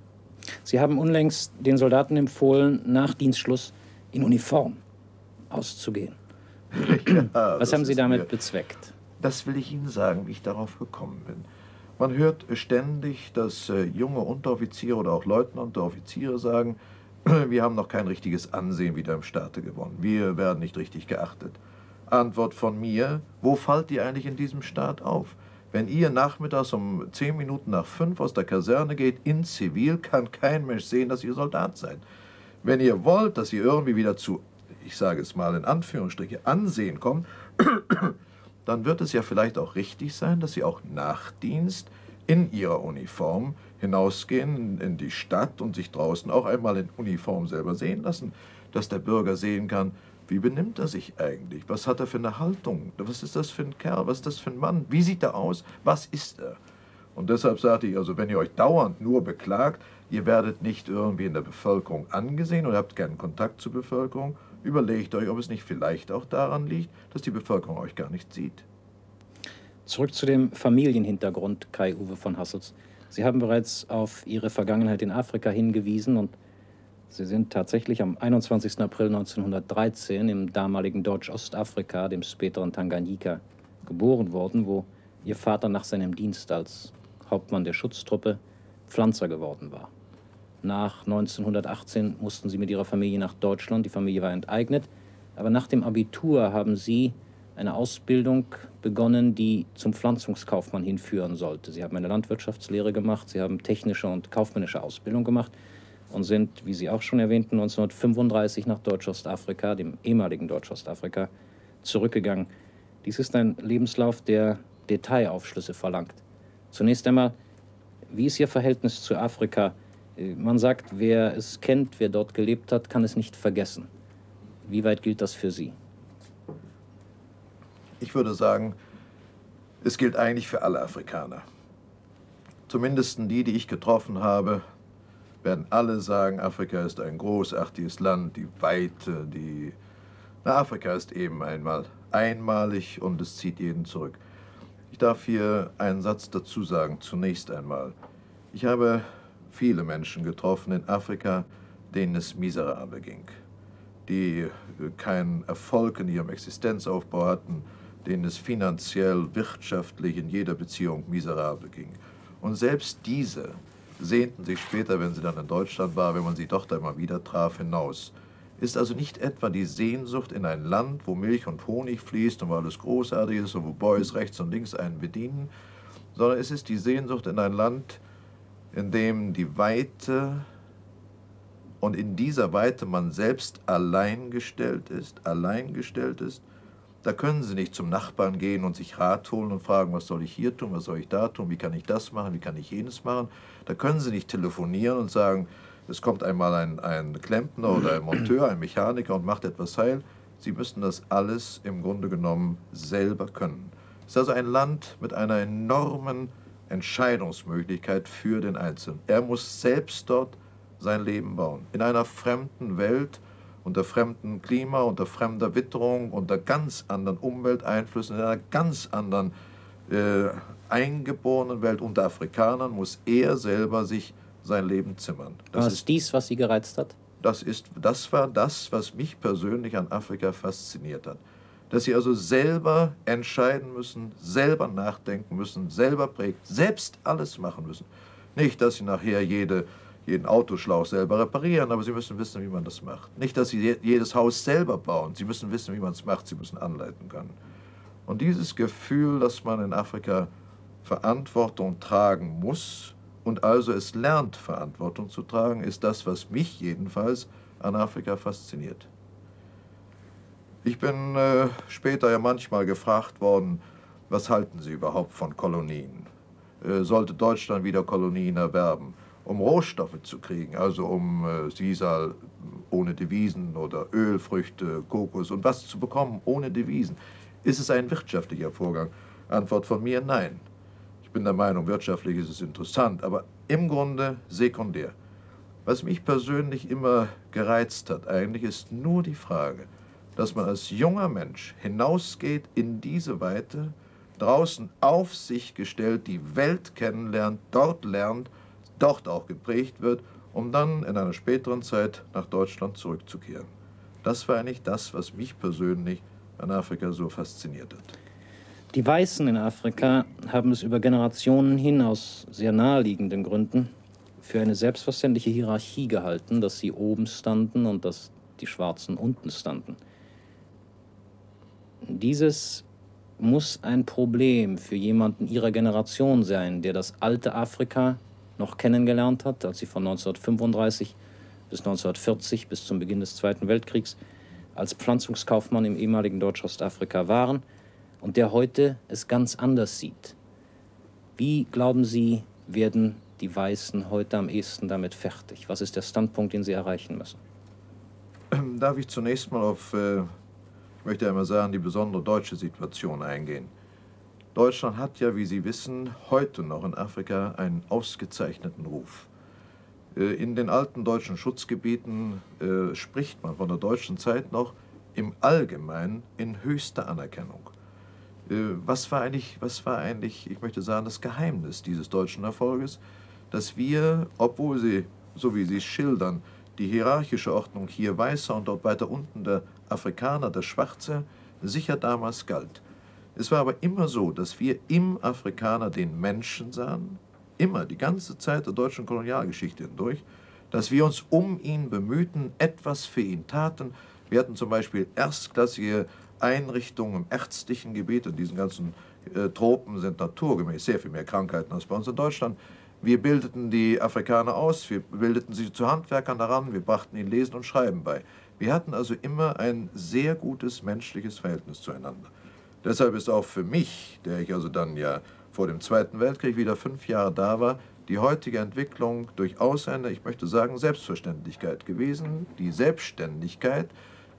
Sie haben unlängst den Soldaten empfohlen, nach Dienstschluss in Uniform auszugehen. Ja, was haben Sie damit bezweckt? Das will ich Ihnen sagen, wie ich darauf gekommen bin. Man hört ständig, dass junge Unteroffiziere oder auch Leutnante, Offiziere sagen, wir haben noch kein richtiges Ansehen wieder im Staate gewonnen. Wir werden nicht richtig geachtet. Antwort von mir, wo fallt ihr eigentlich in diesem Staat auf? Wenn ihr nachmittags um 10 Minuten nach 5 aus der Kaserne geht, in Zivil, kann kein Mensch sehen, dass ihr Soldat seid. Wenn ihr wollt, dass ihr irgendwie wieder zu, ich sage es mal in Anführungsstriche, Ansehen kommt, dann wird es ja vielleicht auch richtig sein, dass Sie auch nach Dienst in Ihrer Uniform hinausgehen in die Stadt und sich draußen auch einmal in Uniform selber sehen lassen, dass der Bürger sehen kann, wie benimmt er sich eigentlich, was hat er für eine Haltung, was ist das für ein Kerl, was ist das für ein Mann, wie sieht er aus, was ist er? Und deshalb sagte ich, also wenn ihr euch dauernd nur beklagt, ihr werdet nicht irgendwie in der Bevölkerung angesehen oder habt keinen Kontakt zur Bevölkerung, überlegt euch, ob es nicht vielleicht auch daran liegt, dass die Bevölkerung euch gar nicht sieht. Zurück zu dem Familienhintergrund Kai-Uwe von Hassels. Sie haben bereits auf Ihre Vergangenheit in Afrika hingewiesen und Sie sind tatsächlich am 21. April 1913 im damaligen Deutsch-Ostafrika, dem späteren Tanganyika, geboren worden, wo Ihr Vater nach seinem Dienst als Hauptmann der Schutztruppe Pflanzer geworden war. Nach 1918 mussten Sie mit Ihrer Familie nach Deutschland. Die Familie war enteignet. Aber nach dem Abitur haben Sie eine Ausbildung begonnen, die zum Pflanzungskaufmann hinführen sollte. Sie haben eine Landwirtschaftslehre gemacht, Sie haben technische und kaufmännische Ausbildung gemacht und sind, wie Sie auch schon erwähnten, 1935 nach Deutsch-Ostafrika, dem ehemaligen Deutsch-Ostafrika, zurückgegangen. Dies ist ein Lebenslauf, der Detailaufschlüsse verlangt. Zunächst einmal, wie ist Ihr Verhältnis zu Afrika? Man sagt, wer es kennt, wer dort gelebt hat, kann es nicht vergessen. Wie weit gilt das für Sie? Ich würde sagen, es gilt eigentlich für alle Afrikaner. Zumindest die, die ich getroffen habe, werden alle sagen, Afrika ist ein großartiges Land, die Weite, Afrika ist eben einmalig und es zieht jeden zurück. Ich darf hier einen Satz dazu sagen, zunächst einmal. Ich habe viele Menschen getroffen in Afrika, denen es miserabel ging, die keinen Erfolg in ihrem Existenzaufbau hatten, denen es finanziell, wirtschaftlich in jeder Beziehung miserabel ging. Und selbst diese sehnten sich später, wenn sie dann in Deutschland war, wenn man sie doch da immer wieder traf, hinaus. Ist also nicht etwa die Sehnsucht in ein Land, wo Milch und Honig fließt und wo alles großartig ist und wo Boys rechts und links einen bedienen, sondern es ist die Sehnsucht in ein Land, in dem die Weite und in dieser Weite man selbst allein gestellt ist. Da können Sie nicht zum Nachbarn gehen und sich Rat holen und fragen, was soll ich hier tun, was soll ich da tun, wie kann ich das machen, wie kann ich jenes machen. Da können Sie nicht telefonieren und sagen, es kommt einmal ein Klempner oder ein Monteur, ein Mechaniker und macht etwas heil. Sie müssen das alles im Grunde genommen selber können. Es ist also ein Land mit einer enormen Entscheidungsmöglichkeit für den Einzelnen. Er muss selbst dort sein Leben bauen. In einer fremden Welt, unter fremdem Klima, unter fremder Witterung, unter ganz anderen Umwelteinflüssen, in einer ganz anderen eingeborenen Welt, unter Afrikanern, muss er selber sich sein Leben zimmern. War es dies, was Sie gereizt hat? Das war das, was mich persönlich an Afrika fasziniert hat. Dass Sie also selber entscheiden müssen, selber nachdenken müssen, selber prägen, selbst alles machen müssen. Nicht, dass Sie nachher jeden Autoschlauch selber reparieren, aber Sie müssen wissen, wie man das macht. Nicht, dass Sie jedes Haus selber bauen. Sie müssen wissen, wie man es macht. Sie müssen anleiten können. Und dieses Gefühl, dass man in Afrika Verantwortung tragen muss und also es lernt, Verantwortung zu tragen, ist das, was mich jedenfalls an Afrika fasziniert. Ich bin später ja manchmal gefragt worden, was halten Sie überhaupt von Kolonien? Sollte Deutschland wieder Kolonien erwerben, um Rohstoffe zu kriegen, also um Sisal ohne Devisen oder Ölfrüchte, Kokos und was zu bekommen ohne Devisen? Ist es ein wirtschaftlicher Vorgang? Antwort von mir, nein. Ich bin der Meinung, wirtschaftlich ist es interessant, aber im Grunde sekundär. Was mich persönlich immer gereizt hat, eigentlich ist nur die Frage, dass man als junger Mensch hinausgeht in diese Weite, draußen auf sich gestellt, die Welt kennenlernt, dort lernt, dort auch geprägt wird, um dann in einer späteren Zeit nach Deutschland zurückzukehren. Das war eigentlich das, was mich persönlich an Afrika so fasziniert hat. Die Weißen in Afrika haben es über Generationen hin aus sehr naheliegenden Gründen für eine selbstverständliche Hierarchie gehalten, dass sie oben standen und dass die Schwarzen unten standen. Dieses muss ein Problem für jemanden ihrer Generation sein, der das alte Afrika noch kennengelernt hat, als sie von 1935 bis 1940, bis zum Beginn des Zweiten Weltkriegs, als Pflanzungskaufmann im ehemaligen Deutsch-Ostafrika waren und der heute es ganz anders sieht. Wie, glauben Sie, werden die Weißen heute am ehesten damit fertig? Was ist der Standpunkt, den sie erreichen müssen? Darf ich zunächst mal auf, ich möchte einmal sagen, die besondere deutsche Situation eingehen. Deutschland hat ja, wie Sie wissen, heute noch in Afrika einen ausgezeichneten Ruf. In den alten deutschen Schutzgebieten spricht man von der deutschen Zeit noch im Allgemeinen in höchster Anerkennung. Was war eigentlich, ich möchte sagen, das Geheimnis dieses deutschen Erfolges? Dass wir, obwohl sie, so wie Sie es schildern, die hierarchische Ordnung hier Weißer und dort weiter unten der Afrikaner, der Schwarze, sicher damals galt. Es war aber immer so, dass wir im Afrikaner den Menschen sahen, immer, die ganze Zeit der deutschen Kolonialgeschichte hindurch, dass wir uns um ihn bemühten, etwas für ihn taten, Wir hatten zum Beispiel erstklassige Einrichtungen im ärztlichen Gebiet. In diesen ganzen Tropen sind naturgemäß sehr viel mehr Krankheiten als bei uns in Deutschland. Wir bildeten die Afrikaner aus, wir bildeten sie zu Handwerkern daran, wir brachten ihnen Lesen und Schreiben bei. Wir hatten also immer ein sehr gutes menschliches Verhältnis zueinander. Deshalb ist auch für mich, der ich also dann ja vor dem Zweiten Weltkrieg wieder 5 Jahre da war, die heutige Entwicklung durchaus eine, ich möchte sagen, Selbstverständlichkeit gewesen. Die Selbstständigkeit,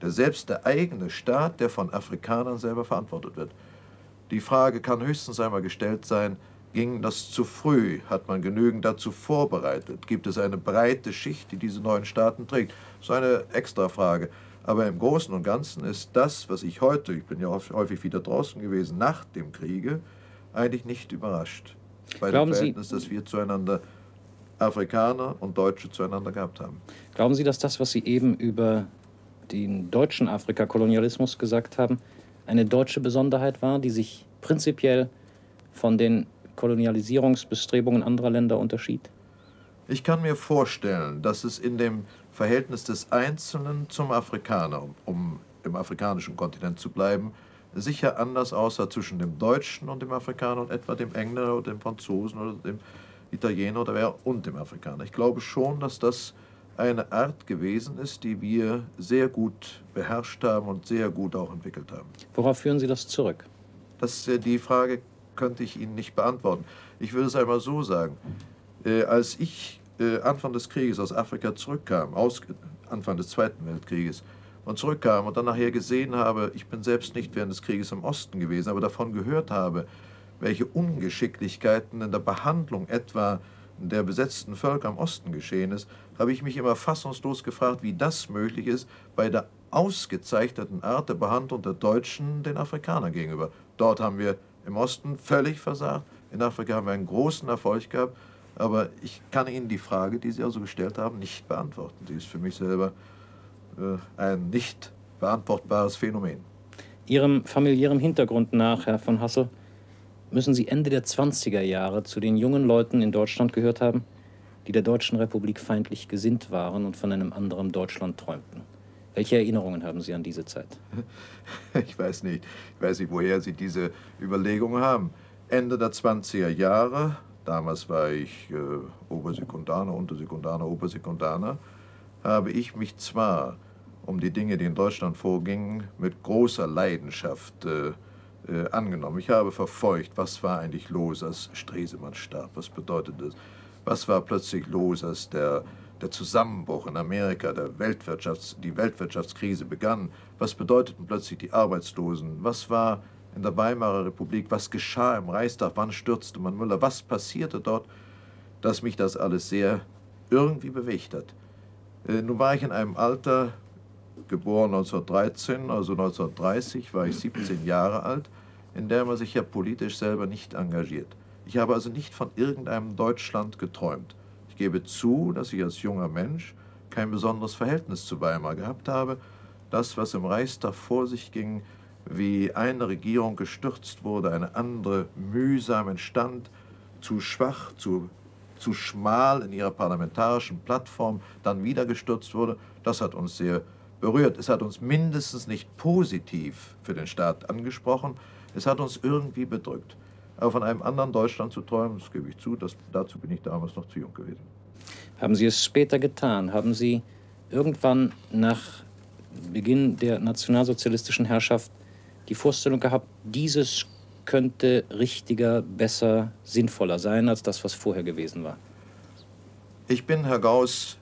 der eigene Staat, der von Afrikanern selber verantwortet wird. Die Frage kann höchstens einmal gestellt sein, ging das zu früh? Hat man genügend dazu vorbereitet? Gibt es eine breite Schicht, die diese neuen Staaten trägt? Das ist eine Extrafrage. Aber im Großen und Ganzen ist das, was ich heute, ich bin ja häufig wieder draußen gewesen, nach dem Kriege, eigentlich nicht überrascht. Bei dem Verhältnis, das wir zueinander, Afrikaner und Deutsche zueinander gehabt haben. Glauben Sie, dass das, was Sie eben über den deutschen Afrikakolonialismus gesagt haben, eine deutsche Besonderheit war, die sich prinzipiell von den Kolonialisierungsbestrebungen anderer Länder unterschied? Ich kann mir vorstellen, dass es in dem Verhältnis des Einzelnen zum Afrikaner, um im afrikanischen Kontinent zu bleiben, sicher anders aussah zwischen dem Deutschen und dem Afrikaner und etwa dem Engländer oder dem Franzosen oder dem Italiener oder wer und dem Afrikaner. Ich glaube schon, dass das eine Art gewesen ist, die wir sehr gut beherrscht haben und sehr gut auch entwickelt haben. Worauf führen Sie das zurück? Die Frage könnte ich Ihnen nicht beantworten. Ich würde es einmal so sagen. Als ich Anfang des Krieges aus Afrika zurückkam, Anfang des Zweiten Weltkrieges, und zurückkam und dann nachher gesehen habe, ich bin selbst nicht während des Krieges im Osten gewesen, aber davon gehört habe, welche Ungeschicklichkeiten in der Behandlung etwa der besetzten Völker im Osten geschehen ist, habe ich mich immer fassungslos gefragt, wie das möglich ist bei der ausgezeichneten Art der Behandlung der Deutschen den Afrikanern gegenüber. Dort haben wir im Osten völlig versagt, in Afrika haben wir einen großen Erfolg gehabt, aber ich kann Ihnen die Frage, die Sie also gestellt haben, nicht beantworten. Sie ist für mich selber ein nicht beantwortbares Phänomen. Ihrem familiären Hintergrund nach, Herr von Hassel, müssen Sie Ende der 20er Jahre zu den jungen Leuten in Deutschland gehört haben, die der Deutschen Republik feindlich gesinnt waren und von einem anderen Deutschland träumten. Welche Erinnerungen haben Sie an diese Zeit? Ich weiß nicht, woher Sie diese Überlegungen haben. Ende der 20er Jahre, damals war ich Obersekundaner, Untersekundaner, Obersekundaner, habe ich mich zwar um die Dinge, die in Deutschland vorgingen, mit großer Leidenschaft angenommen. Ich habe verfolgt, was war eigentlich los, als Stresemann starb, was bedeutet das? Was war plötzlich los, als der Zusammenbruch in Amerika, die Weltwirtschaftskrise begann? Was bedeuteten plötzlich die Arbeitslosen? Was war in der Weimarer Republik? Was geschah im Reichstag? Wann stürzte man Müller? Was passierte dort, dass mich das alles sehr irgendwie bewegt hat? Nun war ich in einem Alter, geboren 1913, also 1930 war ich 17 Jahre alt, in der man sich ja politisch selber nicht engagiert. Ich habe also nicht von irgendeinem Deutschland geträumt. Ich gebe zu, dass ich als junger Mensch kein besonderes Verhältnis zu Weimar gehabt habe. Das, was im Reichstag vor sich ging, wie eine Regierung gestürzt wurde, eine andere mühsam entstand, zu schwach, zu schmal in ihrer parlamentarischen Plattform, dann wieder gestürzt wurde, das hat uns sehr berührt. Es hat uns mindestens nicht positiv für den Staat angesprochen, es hat uns irgendwie bedrückt. Aber von einem anderen Deutschland zu träumen, das gebe ich zu, dazu bin ich damals noch zu jung gewesen. Haben Sie es später getan? Haben Sie irgendwann nach Beginn der nationalsozialistischen Herrschaft die Vorstellung gehabt, dieses könnte richtiger, besser, sinnvoller sein als das, was vorher gewesen war? Ich bin, Herr Gauss,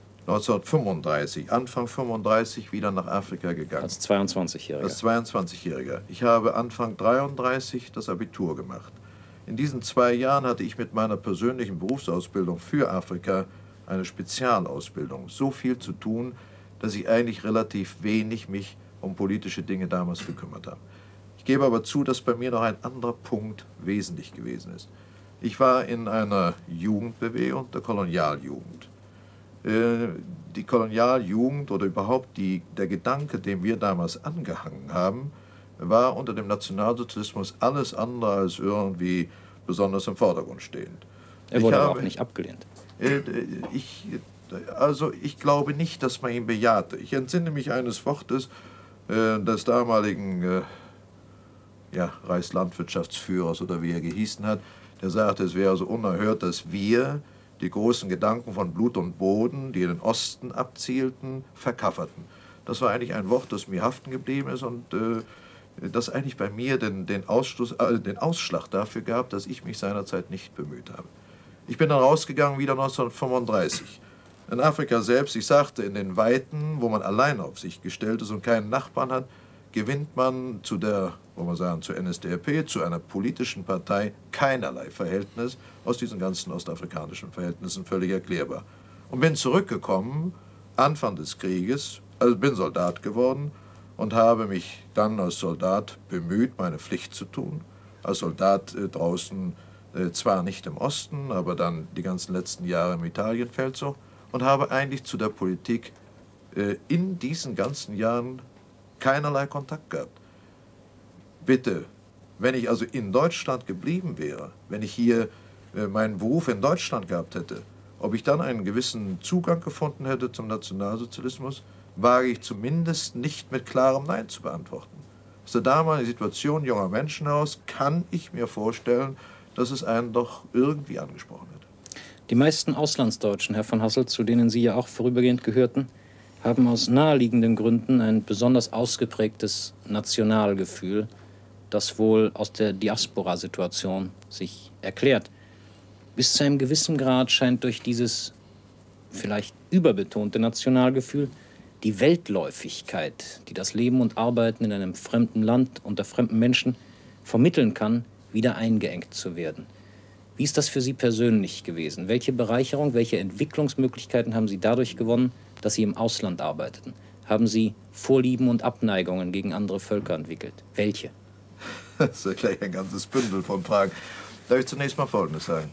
1935, Anfang 35 wieder nach Afrika gegangen. Als 22-Jähriger? Als 22-Jähriger. Ich habe Anfang 33 das Abitur gemacht. In diesen 2 Jahren hatte ich mit meiner persönlichen Berufsausbildung für Afrika eine Spezialausbildung. So viel zu tun, dass ich eigentlich relativ wenig mich um politische Dinge damals gekümmert habe. Ich gebe aber zu, dass bei mir noch ein anderer Punkt wesentlich gewesen ist. Ich war in einer Jugendbewegung, der Kolonialjugend. Die Kolonialjugend oder überhaupt der Gedanke, den wir damals angehangen haben, war unter dem Nationalsozialismus alles andere als irgendwie besonders im Vordergrund stehend. Er wurde aber auch nicht abgelehnt. Also ich glaube nicht, dass man ihn bejahte. Ich entsinne mich eines Wortes des damaligen Reichslandwirtschaftsführers oder wie er gehießen hat. Der sagte, es wäre so unerhört, dass wir die großen Gedanken von Blut und Boden, die in den Osten abzielten, verkafferten. Das war eigentlich ein Wort, das mir haften geblieben ist und das eigentlich bei mir den Ausschlag dafür gab, dass ich mich seinerzeit nicht bemüht habe. Ich bin dann rausgegangen wieder 1935. In Afrika selbst, ich sagte, in den Weiten, wo man allein auf sich gestellt ist und keinen Nachbarn hat, gewinnt man zu der, wollen wir sagen, zur NSDAP, zu einer politischen Partei keinerlei Verhältnis, aus diesen ganzen ostafrikanischen Verhältnissen völlig erklärbar. Und bin zurückgekommen, Anfang des Krieges, also bin Soldat geworden und habe mich dann als Soldat bemüht, meine Pflicht zu tun. Als Soldat draußen, zwar nicht im Osten, aber dann die ganzen letzten Jahre im Italienfeldzug und habe eigentlich zu der Politik in diesen ganzen Jahren keinerlei Kontakt gehabt. Bitte, wenn ich also in Deutschland geblieben wäre, wenn ich hier meinen Beruf in Deutschland gehabt hätte, ob ich dann einen gewissen Zugang gefunden hätte zum Nationalsozialismus, wage ich zumindest nicht mit klarem Nein zu beantworten. Aus der damaligen Situation junger Menschen heraus kann ich mir vorstellen, dass es einen doch irgendwie angesprochen hätte. Die meisten Auslandsdeutschen, Herr von Hasselt, zu denen Sie ja auch vorübergehend gehörten, haben aus naheliegenden Gründen ein besonders ausgeprägtes Nationalgefühl, das wohl aus der Diaspora-Situation sich erklärt. Bis zu einem gewissen Grad scheint durch dieses vielleicht überbetonte Nationalgefühl die Weltläufigkeit, die das Leben und Arbeiten in einem fremden Land unter fremden Menschen vermitteln kann, wieder eingeengt zu werden. Wie ist das für Sie persönlich gewesen? Welche Bereicherung, welche Entwicklungsmöglichkeiten haben Sie dadurch gewonnen, dass Sie im Ausland arbeiteten? Haben Sie Vorlieben und Abneigungen gegen andere Völker entwickelt? Welche? Das ist ja gleich ein ganzes Bündel von Fragen. Darf ich zunächst mal Folgendes sagen?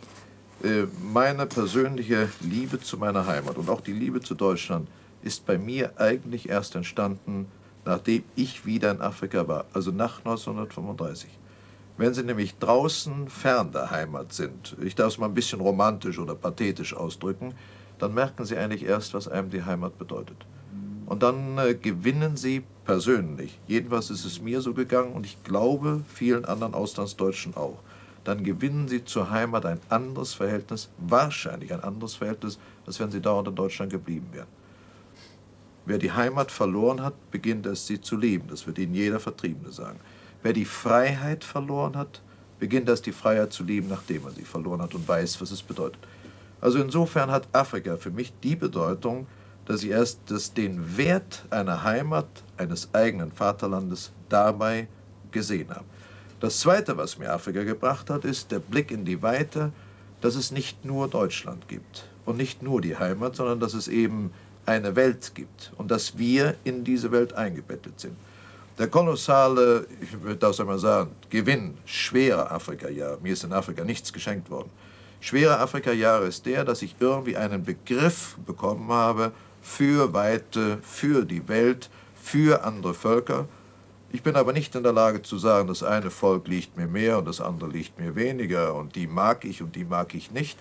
Meine persönliche Liebe zu meiner Heimat und auch die Liebe zu Deutschland ist bei mir eigentlich erst entstanden, nachdem ich wieder in Afrika war, also nach 1935. Wenn Sie nämlich draußen fern der Heimat sind, ich darf es mal ein bisschen romantisch oder pathetisch ausdrücken, dann merken Sie eigentlich erst, was einem die Heimat bedeutet. Und dann gewinnen Sie persönlich, jedenfalls ist es mir so gegangen und ich glaube vielen anderen Auslandsdeutschen auch, dann gewinnen Sie zur Heimat ein anderes Verhältnis, wahrscheinlich ein anderes Verhältnis, als wenn Sie dauernd in Deutschland geblieben wären. Wer die Heimat verloren hat, beginnt es, sie zu lieben. Das wird Ihnen jeder Vertriebene sagen. Wer die Freiheit verloren hat, beginnt erst die Freiheit zu lieben, nachdem er sie verloren hat und weiß, was es bedeutet. Also insofern hat Afrika für mich die Bedeutung, dass ich erst den Wert einer Heimat, eines eigenen Vaterlandes dabei gesehen habe. Das Zweite, was mir Afrika gebracht hat, ist der Blick in die Weite, dass es nicht nur Deutschland gibt und nicht nur die Heimat, sondern dass es eben eine Welt gibt und dass wir in diese Welt eingebettet sind. Der kolossale, ich darf es einmal sagen, Gewinn schwerer Afrika-Jahre, mir ist in Afrika nichts geschenkt worden, schwerer Afrika-Jahre ist der, dass ich irgendwie einen Begriff bekommen habe für Weite, für die Welt, für andere Völker. Ich bin aber nicht in der Lage zu sagen, das eine Volk liegt mir mehr und das andere liegt mir weniger und die mag ich nicht.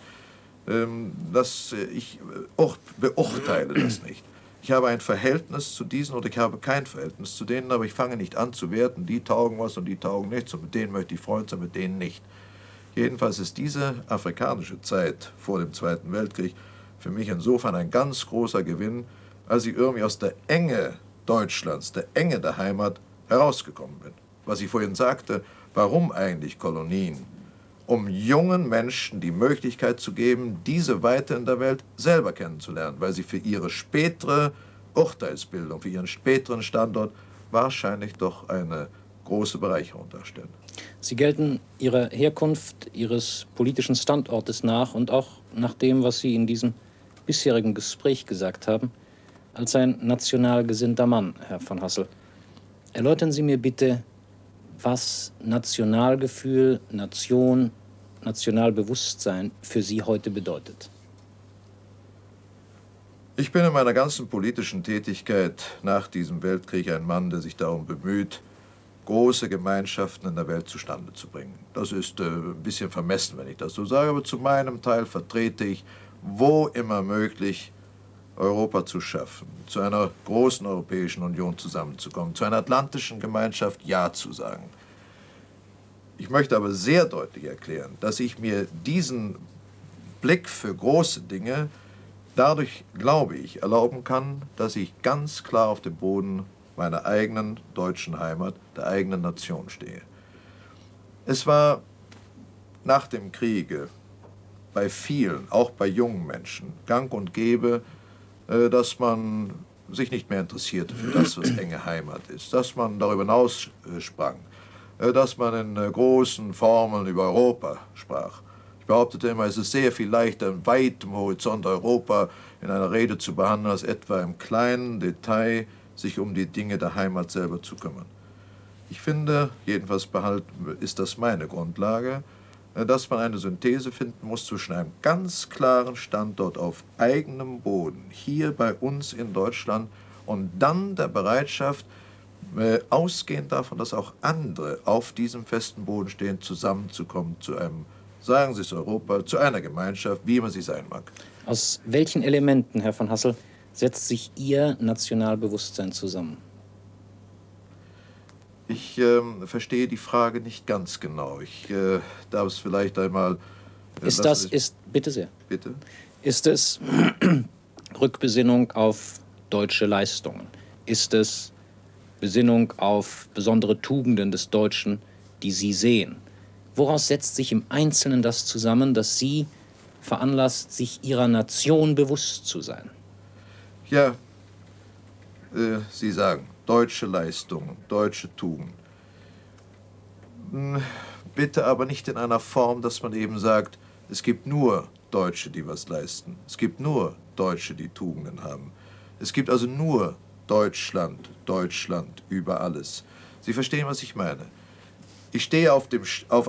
Ich beurteile das nicht. Ich habe ein Verhältnis zu diesen oder ich habe kein Verhältnis zu denen, aber ich fange nicht an zu werten, die taugen was und die taugen nichts und mit denen möchte ich Freund sein, mit denen nicht. Jedenfalls ist diese afrikanische Zeit vor dem Zweiten Weltkrieg für mich insofern ein ganz großer Gewinn, als ich irgendwie aus der Enge Deutschlands, der Enge der Heimat herausgekommen bin. Was ich vorhin sagte, warum eigentlich Kolonien? Um jungen Menschen die Möglichkeit zu geben, diese Weite in der Welt selber kennenzulernen, weil sie für ihre spätere Urteilsbildung, für ihren späteren Standort wahrscheinlich doch eine große Bereicherung darstellen. Sie gelten Ihrer Herkunft, Ihres politischen Standortes nach und auch nach dem, was Sie in diesem bisherigen Gespräch gesagt haben, als ein national gesinnter Mann, Herr von Hassel. Erläutern Sie mir bitte, was Nationalgefühl, Nation, Nationalbewusstsein für Sie heute bedeutet. Ich bin in meiner ganzen politischen Tätigkeit nach diesem Weltkrieg ein Mann, der sich darum bemüht, große Gemeinschaften in der Welt zustande zu bringen. Das ist ein bisschen vermessen, wenn ich das so sage, aber zu meinem Teil vertrete ich, wo immer möglich, Europa zu schaffen, zu einer großen Europäischen Union zusammenzukommen, zu einer atlantischen Gemeinschaft Ja zu sagen. Ich möchte aber sehr deutlich erklären, dass ich mir diesen Blick für große Dinge dadurch, glaube ich, erlauben kann, dass ich ganz klar auf dem Boden meiner eigenen deutschen Heimat, der eigenen Nation stehe. Es war nach dem Kriege bei vielen, auch bei jungen Menschen, gang und gäbe, dass man sich nicht mehr interessierte für das, was enge Heimat ist, dass man darüber hinaus sprang, dass man in großen Formeln über Europa sprach. Ich behauptete immer, es ist sehr viel leichter, in weitem Horizont Europa in einer Rede zu behandeln, als etwa im kleinen Detail sich um die Dinge der Heimat selber zu kümmern. Ich finde, jedenfalls ist das meine Grundlage, dass man eine Synthese finden muss zwischen einem ganz klaren Standort auf eigenem Boden, hier bei uns in Deutschland, und dann der Bereitschaft, ausgehend davon, dass auch andere auf diesem festen Boden stehen, zusammenzukommen zu einem, sagen Sie es Europa, zu einer Gemeinschaft, wie immer sie sein mag. Aus welchen Elementen, Herr von Hassel, setzt sich Ihr Nationalbewusstsein zusammen? Ich verstehe die Frage nicht ganz genau. Ich darf es vielleicht einmal... Bitte sehr. Bitte? Ist es Rückbesinnung auf deutsche Leistungen? Ist es Besinnung auf besondere Tugenden des Deutschen, die Sie sehen? Woraus setzt sich im Einzelnen das zusammen, dass Sie veranlasst, sich Ihrer Nation bewusst zu sein? Ja, Sie sagen, deutsche Leistungen, deutsche Tugend. Bitte aber nicht in einer Form, dass man eben sagt, es gibt nur Deutsche, die was leisten. Es gibt nur Deutsche, die Tugenden haben. Es gibt also nur Deutschland, Deutschland über alles. Sie verstehen, was ich meine. Ich stehe auf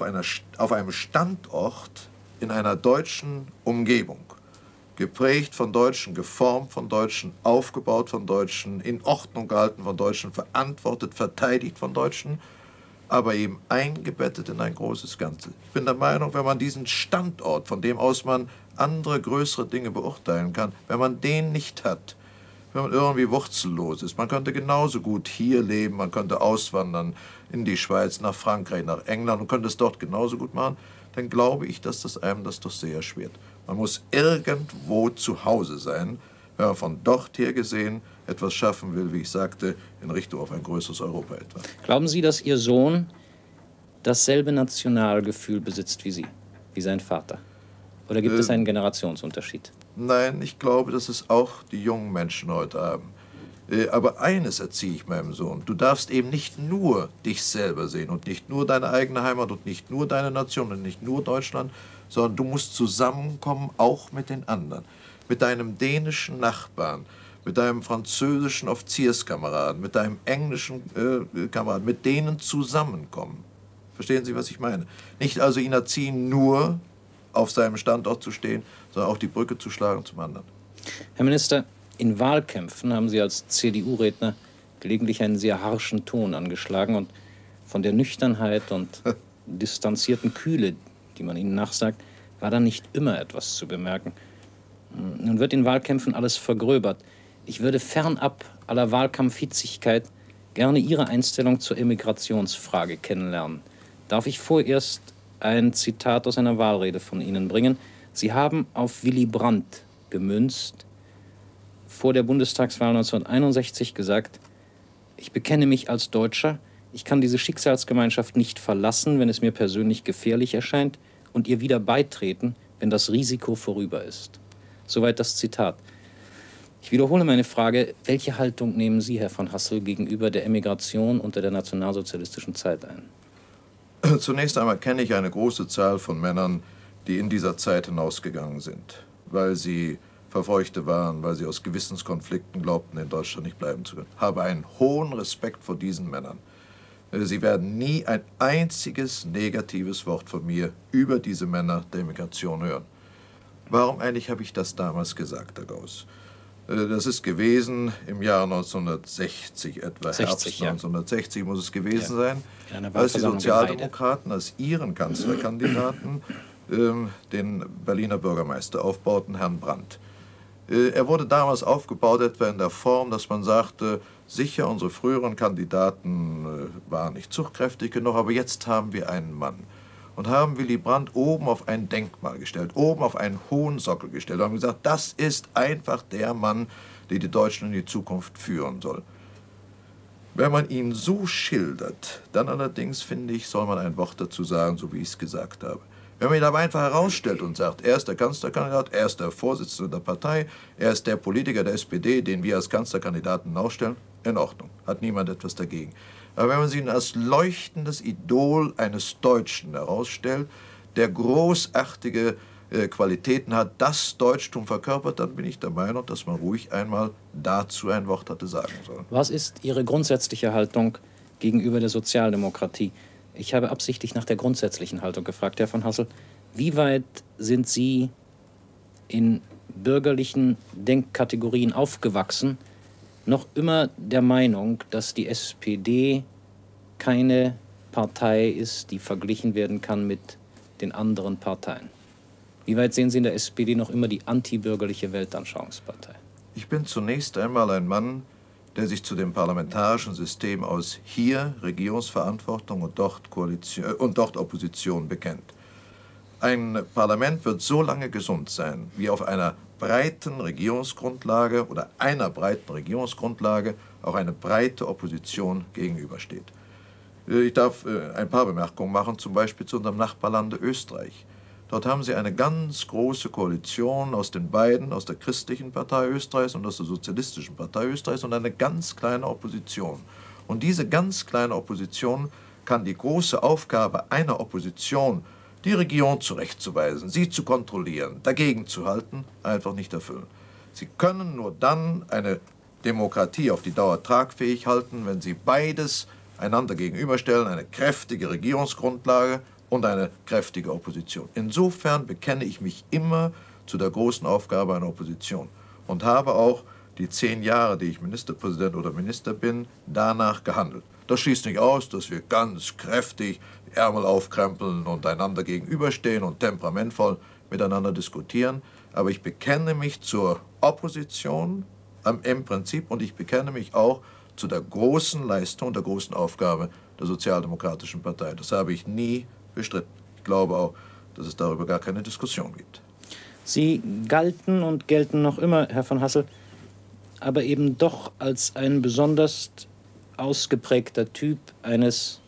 einem Standort in einer deutschen Umgebung, geprägt von Deutschen, geformt von Deutschen, aufgebaut von Deutschen, in Ordnung gehalten von Deutschen, verantwortet, verteidigt von Deutschen, aber eben eingebettet in ein großes Ganze. Ich bin der Meinung, wenn man diesen Standort, von dem aus man andere, größere Dinge beurteilen kann, wenn man den nicht hat, wenn man irgendwie wurzellos ist, man könnte genauso gut hier leben, man könnte auswandern in die Schweiz, nach Frankreich, nach England und könnte es dort genauso gut machen, dann glaube ich, dass das einem das doch sehr erschwert. Man muss irgendwo zu Hause sein, wenn man von dort her gesehen etwas schaffen will, wie ich sagte, in Richtung auf ein größeres Europa etwa. Glauben Sie, dass Ihr Sohn dasselbe Nationalgefühl besitzt wie Sie, wie sein Vater? Oder gibt es einen Generationsunterschied? Nein, ich glaube, dass es auch die jungen Menschen heute haben. Aber eines erziehe ich meinem Sohn. Du darfst eben nicht nur dich selber sehen und nicht nur deine eigene Heimat und nicht nur deine Nation und nicht nur Deutschland, sondern du musst zusammenkommen, auch mit den anderen. Mit deinem dänischen Nachbarn, mit deinem französischen Offizierskameraden, mit deinem englischen Kameraden, mit denen zusammenkommen. Verstehen Sie, was ich meine? Nicht also ihn erziehen, nur auf seinem Standort zu stehen, sondern auch die Brücke zu schlagen zum anderen. Herr Minister, in Wahlkämpfen haben Sie als CDU-Redner gelegentlich einen sehr harschen Ton angeschlagen und von der Nüchternheit und distanzierten Kühle, die man Ihnen nachsagt, war da nicht immer etwas zu bemerken. Nun wird in Wahlkämpfen alles vergröbert. Ich würde fernab aller Wahlkampfhitzigkeit gerne Ihre Einstellung zur Emigrationsfrage kennenlernen. Darf ich vorerst ein Zitat aus einer Wahlrede von Ihnen bringen? Sie haben auf Willy Brandt gemünzt, vor der Bundestagswahl 1961 gesagt: Ich bekenne mich als Deutscher, ich kann diese Schicksalsgemeinschaft nicht verlassen, wenn es mir persönlich gefährlich erscheint, und ihr wieder beitreten, wenn das Risiko vorüber ist. Soweit das Zitat. Ich wiederhole meine Frage: Welche Haltung nehmen Sie, Herr von Hassel, gegenüber der Emigration unter der nationalsozialistischen Zeit ein? Zunächst einmal kenne ich eine große Zahl von Männern, die in dieser Zeit hinausgegangen sind, weil sie Verfeuchte waren, weil sie aus Gewissenskonflikten glaubten, in Deutschland nicht bleiben zu können. Ich habe einen hohen Respekt vor diesen Männern. Sie werden nie ein einziges negatives Wort von mir über diese Männer der Emigration hören. Warum eigentlich habe ich das damals gesagt, Herr Gauss? Das ist gewesen im Jahr 1960 etwa, 60, Herbst ja. 1960 muss es gewesen sein, In einer als die Wahlversammlung Sozialdemokraten als ihren Kanzlerkandidaten den Berliner Bürgermeister aufbauten, Herrn Brandt. Er wurde damals aufgebaut etwa in der Form, dass man sagte, sicher, unsere früheren Kandidaten waren nicht zugkräftig genug, aber jetzt haben wir einen Mann. Und haben Willy Brandt oben auf ein Denkmal gestellt, oben auf einen hohen Sockel gestellt und haben gesagt, das ist einfach der Mann, der die Deutschen in die Zukunft führen soll. Wenn man ihn so schildert, dann allerdings, finde ich, soll man ein Wort dazu sagen, so wie ich es gesagt habe. Wenn man ihn aber einfach herausstellt und sagt, er ist der Kanzlerkandidat, er ist der Vorsitzende der Partei, er ist der Politiker der SPD, den wir als Kanzlerkandidaten aufstellen, in Ordnung, hat niemand etwas dagegen. Aber wenn man ihn als leuchtendes Idol eines Deutschen herausstellt, der großartige Qualitäten hat, das Deutschtum verkörpert, dann bin ich der Meinung, dass man ruhig einmal dazu ein Wort hatte sagen sollen. Was ist Ihre grundsätzliche Haltung gegenüber der Sozialdemokratie? Ich habe absichtlich nach der grundsätzlichen Haltung gefragt, Herr von Hassel. Wie weit sind Sie in bürgerlichen Denkkategorien aufgewachsen, noch immer der Meinung, dass die SPD keine Partei ist, die verglichen werden kann mit den anderen Parteien? Wie weit sehen Sie in der SPD noch immer die antibürgerliche Weltanschauungspartei? Ich bin zunächst einmal ein Mann, der sich zu dem parlamentarischen System aus hier Regierungsverantwortung und dort Opposition bekennt. Ein Parlament wird so lange gesund sein, wie auf einer breiten Regierungsgrundlage oder einer breiten Regierungsgrundlage auch eine breite Opposition gegenübersteht. Ich darf ein paar Bemerkungen machen, zum Beispiel zu unserem Nachbarlande Österreich. Dort haben sie eine ganz große Koalition aus den beiden, aus der Christlichen Partei Österreichs und aus der Sozialistischen Partei Österreichs und eine ganz kleine Opposition. Und diese ganz kleine Opposition kann die große Aufgabe einer Opposition, die Regierung zurechtzuweisen, sie zu kontrollieren, dagegen zu halten, einfach nicht erfüllen. Sie können nur dann eine Demokratie auf die Dauer tragfähig halten, wenn sie beides einander gegenüberstellen, eine kräftige Regierungsgrundlage und eine kräftige Opposition. Insofern bekenne ich mich immer zu der großen Aufgabe einer Opposition und habe auch die 10 Jahre, die ich Ministerpräsident oder Minister bin, danach gehandelt. Das schließt nicht aus, dass wir ganz kräftig die Ärmel aufkrempeln und einander gegenüberstehen und temperamentvoll miteinander diskutieren. Aber ich bekenne mich zur Opposition im Prinzip und ich bekenne mich auch zu der großen Leistung, der großen Aufgabe der Sozialdemokratischen Partei. Das habe ich nie bestritten. Ich glaube auch, dass es darüber gar keine Diskussion gibt. Sie galten und gelten noch immer, Herr von Hassel, aber eben doch als ein besonders ausgeprägter Typ eines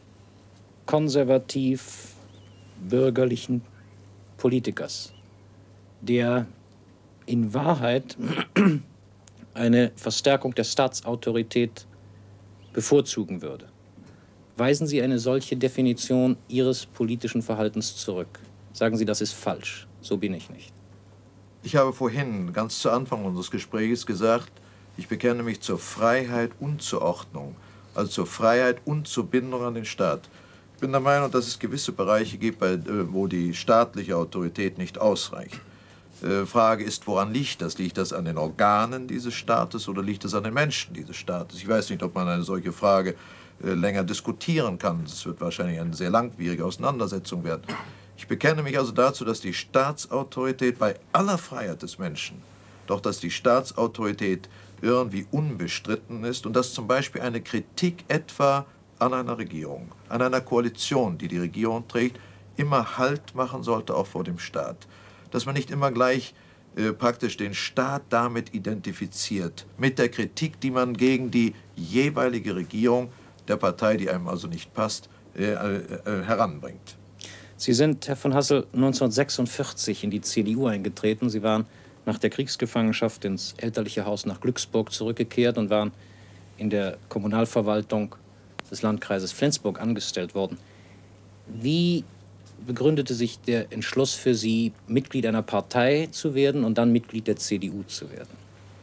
konservativ-bürgerlichen Politikers, der in Wahrheit eine Verstärkung der Staatsautorität bevorzugen würde. Weisen Sie eine solche Definition Ihres politischen Verhaltens zurück? Sagen Sie, das ist falsch. So bin ich nicht. Ich habe vorhin, ganz zu Anfang unseres Gesprächs gesagt, ich bekenne mich zur Freiheit und zur Ordnung, also zur Freiheit und zur Bindung an den Staat. Ich bin der Meinung, dass es gewisse Bereiche gibt, wo die staatliche Autorität nicht ausreicht. Frage ist, woran liegt das? Liegt das an den Organen dieses Staates oder liegt es an den Menschen dieses Staates? Ich weiß nicht, ob man eine solche Frage länger diskutieren kann. Es wird wahrscheinlich eine sehr langwierige Auseinandersetzung werden. Ich bekenne mich also dazu, dass die Staatsautorität bei aller Freiheit des Menschen, doch dass die Staatsautorität irgendwie unbestritten ist und dass zum Beispiel eine Kritik etwa an einer Regierung, an einer Koalition, die die Regierung trägt, immer Halt machen sollte, auch vor dem Staat. Dass man nicht immer gleich praktisch den Staat damit identifiziert, mit der Kritik, die man gegen die jeweilige Regierung der Partei, die einem also nicht passt, heranbringt. Sie sind, Herr von Hassel, 1946 in die CDU eingetreten. Sie waren nach der Kriegsgefangenschaft ins elterliche Haus nach Glücksburg zurückgekehrt und waren in der Kommunalverwaltung des Landkreises Flensburg angestellt worden. Wie begründete sich der Entschluss für Sie, Mitglied einer Partei zu werden und dann Mitglied der CDU zu werden?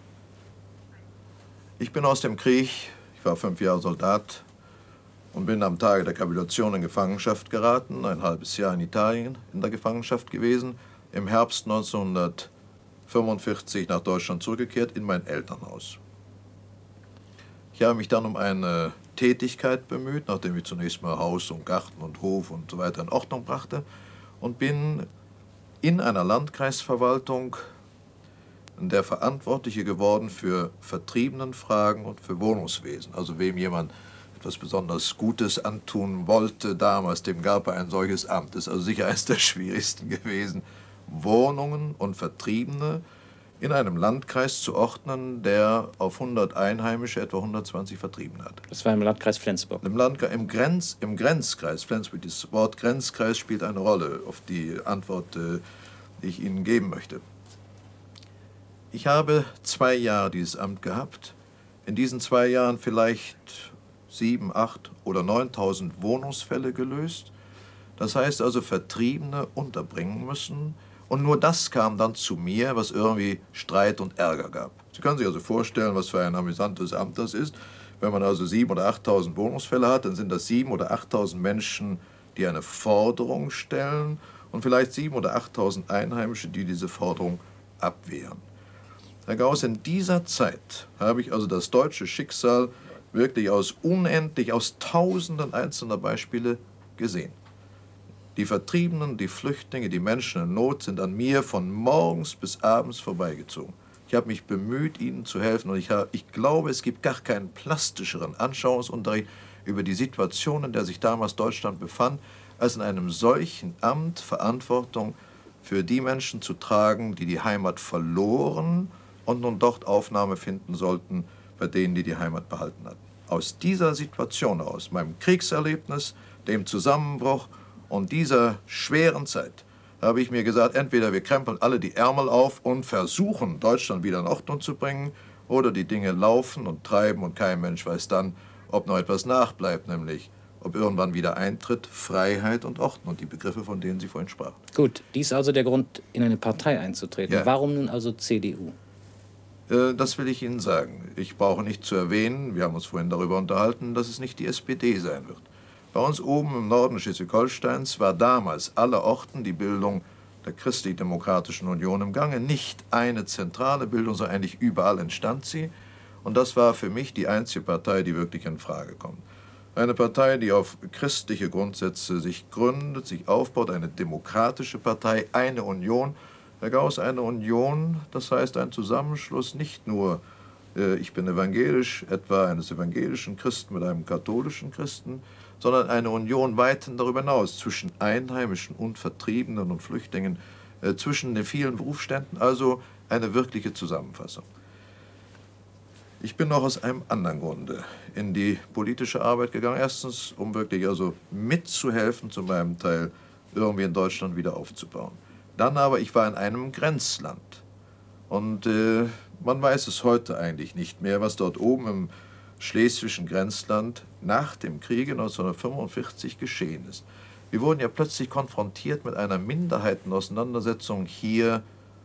Ich bin aus dem Krieg, ich war 5 Jahre Soldat und bin am Tage der Kapitulation in Gefangenschaft geraten, ein halbes Jahr in Italien in der Gefangenschaft gewesen, im Herbst 1945 nach Deutschland zurückgekehrt in mein Elternhaus. Ich habe mich dann um eine Tätigkeit bemüht, nachdem ich zunächst mal Haus und Garten und Hof und so weiter in Ordnung brachte und bin in einer Landkreisverwaltung der Verantwortliche geworden für Vertriebenenfragen und für Wohnungswesen. Also wem jemand etwas besonders Gutes antun wollte damals, dem gab er ein solches Amt. Das ist also sicher eines der schwierigsten gewesen, Wohnungen und Vertriebene in einem Landkreis zu ordnen, der auf 100 Einheimische etwa 120 Vertriebene hat. Das war im Landkreis Flensburg. Im Grenzkreis Flensburg. Das Wort Grenzkreis spielt eine Rolle auf die Antwort, die ich Ihnen geben möchte. Ich habe 2 Jahre dieses Amt gehabt. In diesen 2 Jahren vielleicht 7.000, 8.000 oder 9.000 Wohnungsfälle gelöst. Das heißt also, Vertriebene unterbringen müssen. Und nur das kam dann zu mir, was irgendwie Streit und Ärger gab. Sie können sich also vorstellen, was für ein amüsantes Amt das ist. Wenn man also 7.000 oder 8.000 Wohnungsfälle hat, dann sind das 7.000 oder 8.000 Menschen, die eine Forderung stellen und vielleicht 7.000 oder 8.000 Einheimische, die diese Forderung abwehren. Herr Gauss, in dieser Zeit habe ich also das deutsche Schicksal wirklich aus Tausenden einzelner Beispiele gesehen. Die Vertriebenen, die Flüchtlinge, die Menschen in Not sind an mir von morgens bis abends vorbeigezogen. Ich habe mich bemüht, ihnen zu helfen, und ich glaube, es gibt gar keinen plastischeren Anschauungsunterricht über die Situation, in der sich damals Deutschland befand, als in einem solchen Amt Verantwortung für die Menschen zu tragen, die die Heimat verloren und nun dort Aufnahme finden sollten bei denen, die die Heimat behalten hatten. Aus dieser Situation, aus meinem Kriegserlebnis, dem Zusammenbruch und dieser schweren Zeit habe ich mir gesagt, entweder wir krempeln alle die Ärmel auf und versuchen, Deutschland wieder in Ordnung zu bringen, oder die Dinge laufen und treiben und kein Mensch weiß dann, ob noch etwas nachbleibt, nämlich ob irgendwann wieder eintritt Freiheit und Ordnung, die Begriffe, von denen Sie vorhin sprachen. Gut, dies ist also der Grund, in eine Partei einzutreten. Ja. Warum nun also CDU? Das will ich Ihnen sagen. Ich brauche nicht zu erwähnen, wir haben uns vorhin darüber unterhalten, dass es nicht die SPD sein wird. Bei uns oben im Norden Schleswig-Holsteins war damals allerorten die Bildung der Christlich-Demokratischen Union im Gange. Nicht eine zentrale Bildung, sondern eigentlich überall entstand sie. Und das war für mich die einzige Partei, die wirklich in Frage kommt. Eine Partei, die auf christliche Grundsätze sich gründet, sich aufbaut, eine demokratische Partei, eine Union. Herr Gauss, eine Union, das heißt ein Zusammenschluss nicht nur, ich bin evangelisch, etwa eines evangelischen Christen mit einem katholischen Christen, sondern eine Union weit darüber hinaus zwischen Einheimischen und Vertriebenen und Flüchtlingen, zwischen den vielen Berufsständen, also eine wirkliche Zusammenfassung. Ich bin noch aus einem anderen Grunde in die politische Arbeit gegangen. Erstens, um wirklich also mitzuhelfen, zu meinem Teil irgendwie in Deutschland wieder aufzubauen. Dann aber, ich war in einem Grenzland. Und man weiß es heute eigentlich nicht mehr, was dort oben im schleswischen Grenzland nach dem Kriege 1945 geschehen ist. Wir wurden ja plötzlich konfrontiert mit einer Minderheitenauseinandersetzung hier,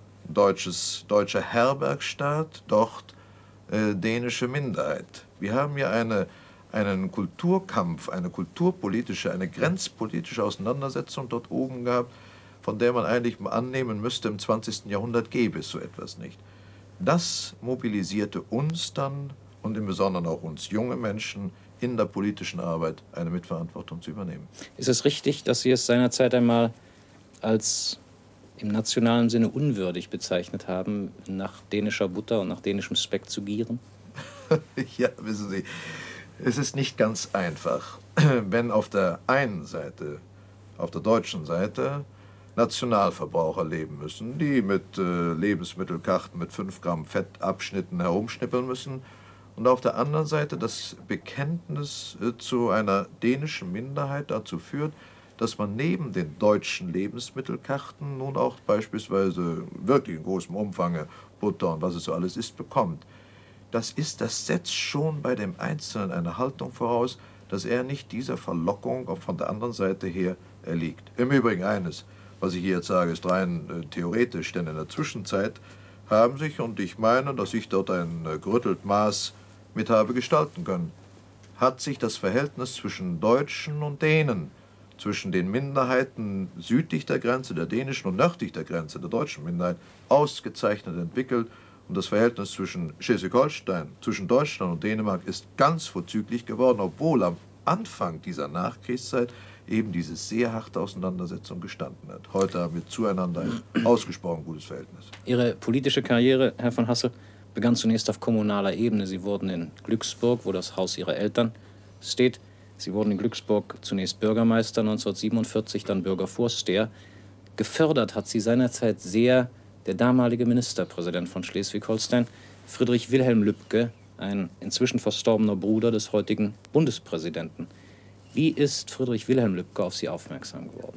deutscher Herbergstaat, dort dänische Minderheit. Wir haben ja einen Kulturkampf, eine kulturpolitische, eine grenzpolitische Auseinandersetzung dort oben gehabt, von der man eigentlich annehmen müsste, im 20. Jahrhundert gäbe es so etwas nicht. Das mobilisierte uns dann und im Besonderen auch uns junge Menschen in der politischen Arbeit eine Mitverantwortung zu übernehmen. Ist es richtig, dass Sie es seinerzeit einmal als im nationalen Sinne unwürdig bezeichnet haben, nach dänischer Butter und nach dänischem Speck zu gieren? Ja, wissen Sie, es ist nicht ganz einfach, wenn auf der einen Seite, auf der deutschen Seite, Nationalverbraucher leben müssen, die mit Lebensmittelkarten mit 5 Gramm Fettabschnitten herumschnippeln müssen, und auf der anderen Seite das Bekenntnis zu einer dänischen Minderheit dazu führt, dass man neben den deutschen Lebensmittelkarten nun auch beispielsweise wirklich in großem Umfang Butter und was es so alles ist, bekommt. Das setzt schon bei dem Einzelnen eine Haltung voraus, dass er nicht dieser Verlockung auch von der anderen Seite her erliegt. Im Übrigen eines, was ich hier jetzt sage, ist rein theoretisch, denn in der Zwischenzeit haben sich, und ich meine, dass ich dort ein gerüttelt Maß mit habe gestalten können, hat sich das Verhältnis zwischen Deutschen und Dänen, zwischen den Minderheiten südlich der Grenze, der dänischen, und nördlich der Grenze, der deutschen Minderheit, ausgezeichnet entwickelt. Und das Verhältnis zwischen Schleswig-Holstein, zwischen Deutschland und Dänemark ist ganz vorzüglich geworden, obwohl am Anfang dieser Nachkriegszeit eben diese sehr harte Auseinandersetzung gestanden hat. Heute haben wir zueinander ein ausgesprochen gutes Verhältnis. Ihre politische Karriere, Herr von Hassel, begann zunächst auf kommunaler Ebene. Sie wurden in Glücksburg, wo das Haus Ihrer Eltern steht. Sie wurden in Glücksburg zunächst Bürgermeister, 1947 dann Bürgervorsteher. Gefördert hat Sie seinerzeit sehr der damalige Ministerpräsident von Schleswig-Holstein, Friedrich Wilhelm Lübke, ein inzwischen verstorbener Bruder des heutigen Bundespräsidenten. Wie ist Friedrich Wilhelm Lübke auf Sie aufmerksam geworden?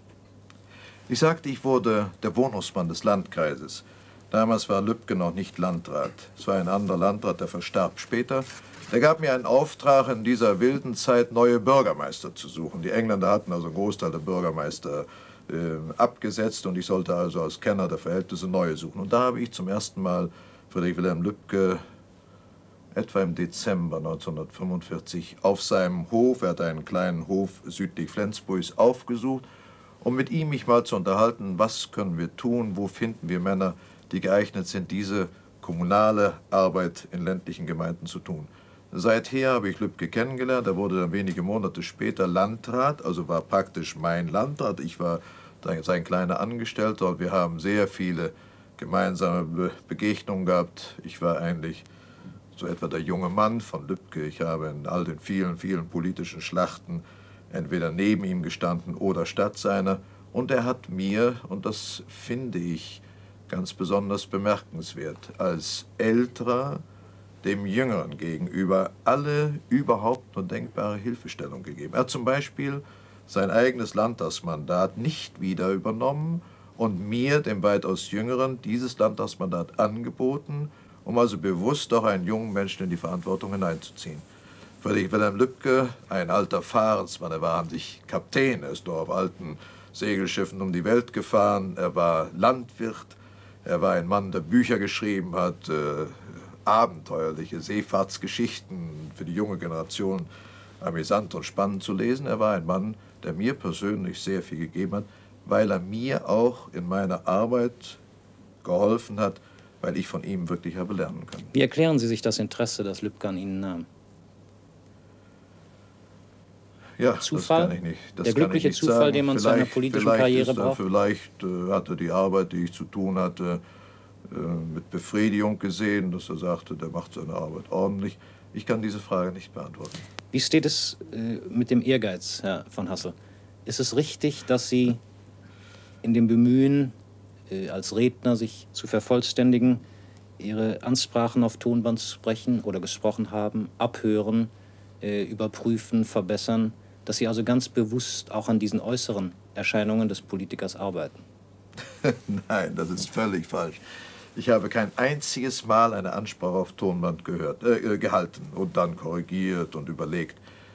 Ich sagte, ich wurde der Wohnungsmann des Landkreises. Damals war Lübke noch nicht Landrat. Es war ein anderer Landrat, der verstarb später. Der gab mir einen Auftrag, in dieser wilden Zeit neue Bürgermeister zu suchen. Die Engländer hatten also einen Großteil der Bürgermeister abgesetzt und ich sollte also als Kenner der Verhältnisse neue suchen. Und da habe ich zum ersten Mal Friedrich Wilhelm Lübke etwa im Dezember 1945 auf seinem Hof, er hatte einen kleinen Hof südlich Flensburgs, aufgesucht, um mit ihm mich mal zu unterhalten, was können wir tun, wo finden wir Männer, die geeignet sind, diese kommunale Arbeit in ländlichen Gemeinden zu tun. Seither habe ich Lübke kennengelernt, er wurde dann wenige Monate später Landrat, also war praktisch mein Landrat, ich war sein kleiner Angestellter und wir haben sehr viele gemeinsame Begegnungen gehabt. Ich war eigentlich so etwa der junge Mann von Lübke. Ich habe in all den vielen, vielen politischen Schlachten entweder neben ihm gestanden oder statt seiner. Und er hat mir, und das finde ich ganz besonders bemerkenswert, als Älterer dem Jüngeren gegenüber alle überhaupt nur denkbare Hilfestellung gegeben. Er hat zum Beispiel sein eigenes Landtagsmandat nicht wieder übernommen und mir, dem weitaus Jüngeren, dieses Landtagsmandat angeboten, um also bewusst auch einen jungen Menschen in die Verantwortung hineinzuziehen. Friedrich Wilhelm Lübke, ein alter Fahrensmann, er war an sich Kapitän, er ist nur auf alten Segelschiffen um die Welt gefahren, er war Landwirt, er war ein Mann, der Bücher geschrieben hat, abenteuerliche Seefahrtsgeschichten für die junge Generation amüsant und spannend zu lesen. Er war ein Mann, der mir persönlich sehr viel gegeben hat, weil er mir auch in meiner Arbeit geholfen hat, weil ich von ihm wirklich habe lernen können. Wie erklären Sie sich das Interesse, das Lübke an Ihnen nahm? Ja, Zufall? Das kann ich nicht. Das der glückliche kann ich nicht Zufall, sagen. den man zu einer politischen Karriere braucht? Vielleicht hatte die Arbeit, die ich zu tun hatte, mit Befriedigung gesehen, dass er sagte, der macht seine Arbeit ordentlich. Ich kann diese Frage nicht beantworten. Wie steht es mit dem Ehrgeiz, Herr von Hassel? Ist es richtig, dass Sie in dem Bemühen, als Redner sich zu vervollständigen, Ihre Ansprachen auf Tonband sprechen oder gesprochen haben, abhören, überprüfen, verbessern, dass Sie also ganz bewusst auch an diesen äußeren Erscheinungen des Politikers arbeiten? Nein, das ist völlig falsch. Ich habe kein einziges Mal eine Ansprache auf Tonband gehalten und dann korrigiert und überlegt.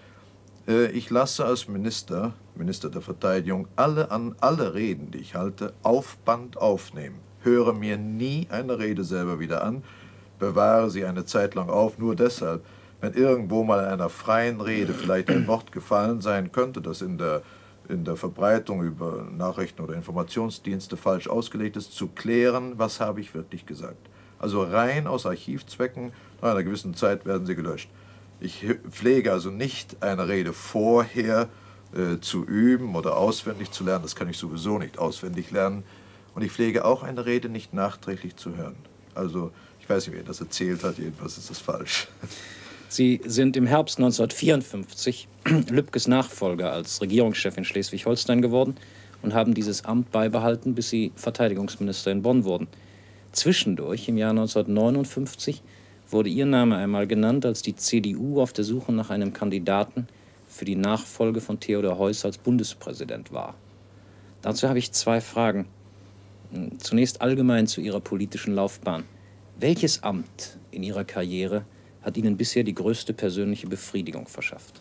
Ich lasse als Minister der Verteidigung, alle Reden, die ich halte, auf Band aufnehmen. Höre mir nie eine Rede selber wieder an, bewahre sie eine Zeit lang auf, nur deshalb, wenn irgendwo mal in einer freien Rede vielleicht ein Wort gefallen sein könnte, das in der Verbreitung über Nachrichten oder Informationsdienste falsch ausgelegt ist, zu klären, was habe ich wirklich gesagt. Also rein aus Archivzwecken, nach einer gewissen Zeit werden sie gelöscht. Ich pflege also nicht, eine Rede vorher zu üben oder auswendig zu lernen, das kann ich sowieso nicht auswendig lernen. Und ich pflege auch eine Rede nicht nachträglich zu hören. Also ich weiß nicht, wer das erzählt hat, jedenfalls ist das falsch. Sie sind im Herbst 1954 Lübkes Nachfolger als Regierungschef in Schleswig-Holstein geworden und haben dieses Amt beibehalten, bis Sie Verteidigungsminister in Bonn wurden. Zwischendurch, im Jahr 1959, wurde Ihr Name einmal genannt, als die CDU auf der Suche nach einem Kandidaten für die Nachfolge von Theodor Heuss als Bundespräsident war. Dazu habe ich zwei Fragen. Zunächst allgemein zu Ihrer politischen Laufbahn. Welches Amt in Ihrer Karriere hat Ihnen bisher die größte persönliche Befriedigung verschafft?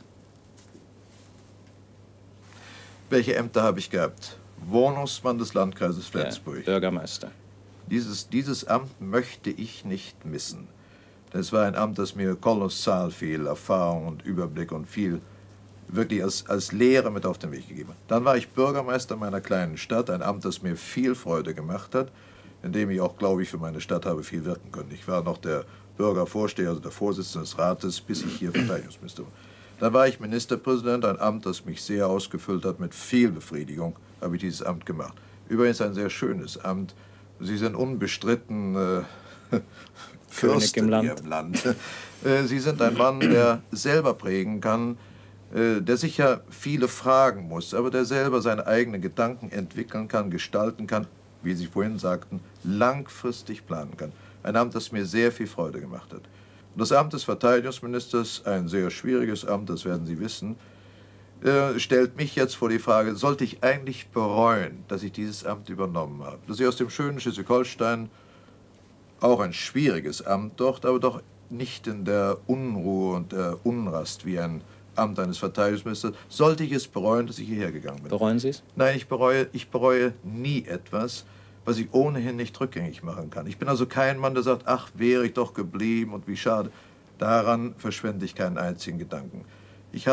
Welche Ämter habe ich gehabt? Wohnungsmann des Landkreises Flensburg. Ja, Bürgermeister. Dieses Amt möchte ich nicht missen. Es war ein Amt, das mir kolossal viel Erfahrung und Überblick und viel wirklich als Lehre mit auf den Weg gegeben hat. Dann war ich Bürgermeister meiner kleinen Stadt, ein Amt, das mir viel Freude gemacht hat, in dem ich auch, glaube ich, für meine Stadt habe viel wirken können. Ich war noch der Bürgervorsteher, also der Vorsitzende des Rates, bis ich hier Verteidigungsminister war. Dann war ich Ministerpräsident, ein Amt, das mich sehr ausgefüllt hat. Mit viel Befriedigung habe ich dieses Amt gemacht. Übrigens ein sehr schönes Amt. Sie sind unbestritten Fürst in Ihrem Land. Sie sind ein Mann, der selber prägen kann, der sicher viele fragen muss, aber der selber seine eigenen Gedanken entwickeln kann, gestalten kann, wie Sie vorhin sagten, langfristig planen kann. Ein Amt, das mir sehr viel Freude gemacht hat. Und das Amt des Verteidigungsministers, ein sehr schwieriges Amt, das werden Sie wissen, stellt mich jetzt vor die Frage, sollte ich eigentlich bereuen, dass ich dieses Amt übernommen habe? Dass ich aus dem schönen Schleswig-Holstein, auch ein schwieriges Amt dort, aber doch nicht in der Unruhe und der Unrast wie ein Amt eines Verteidigungsministers, sollte ich es bereuen, dass ich hierher gegangen bin? Bereuen Sie es? Nein, ich bereue nie etwas, was ich ohnehin nicht rückgängig machen kann. Ich bin also kein Mann, der sagt, ach, wäre ich doch geblieben und wie schade. Daran verschwende ich keinen einzigen Gedanken. Ich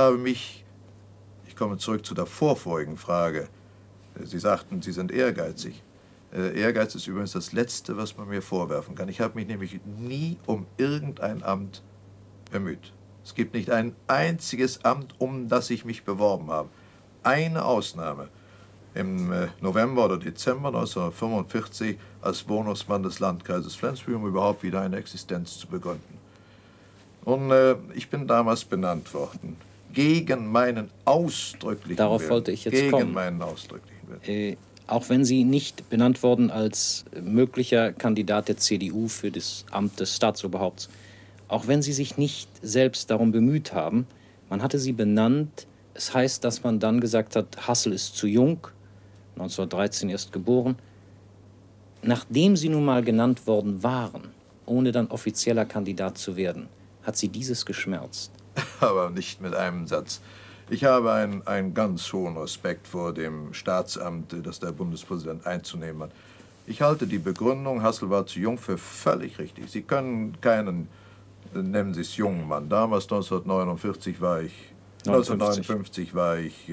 komme zurück zu der vorvorigen Frage. Sie sagten, Sie sind ehrgeizig. Ehrgeiz ist übrigens das Letzte, was man mir vorwerfen kann. Ich habe mich nämlich nie um irgendein Amt bemüht. Es gibt nicht ein einziges Amt, um das ich mich beworben habe. Eine Ausnahme. Im November oder Dezember 1945 als Bonusmann des Landkreises Flensburg, um überhaupt wieder eine Existenz zu begründen. Und ich bin damals benannt worden. Gegen meinen ausdrücklichen Darauf Willen. wollte ich jetzt gegen kommen. Meinen ausdrücklichen Willen. Auch wenn Sie nicht benannt wurden als möglicher Kandidat der CDU für das Amt des Staatsoberhaupts, auch wenn Sie sich nicht selbst darum bemüht haben, man hatte Sie benannt. Es heißt, dass man dann gesagt hat, Hassel ist zu jung, 1913 erst geboren. Nachdem Sie nun mal genannt worden waren, ohne dann offizieller Kandidat zu werden, hat Sie dieses geschmerzt? Aber nicht mit einem Satz. Ich habe einen ganz hohen Respekt vor dem Staatsamt, das der Bundespräsident einzunehmen hat. Ich halte die Begründung, Hassel war zu jung, für völlig richtig. Sie können keinen, nennen Sie es jungen Mann. Damals 1959 war ich, 1959 war ich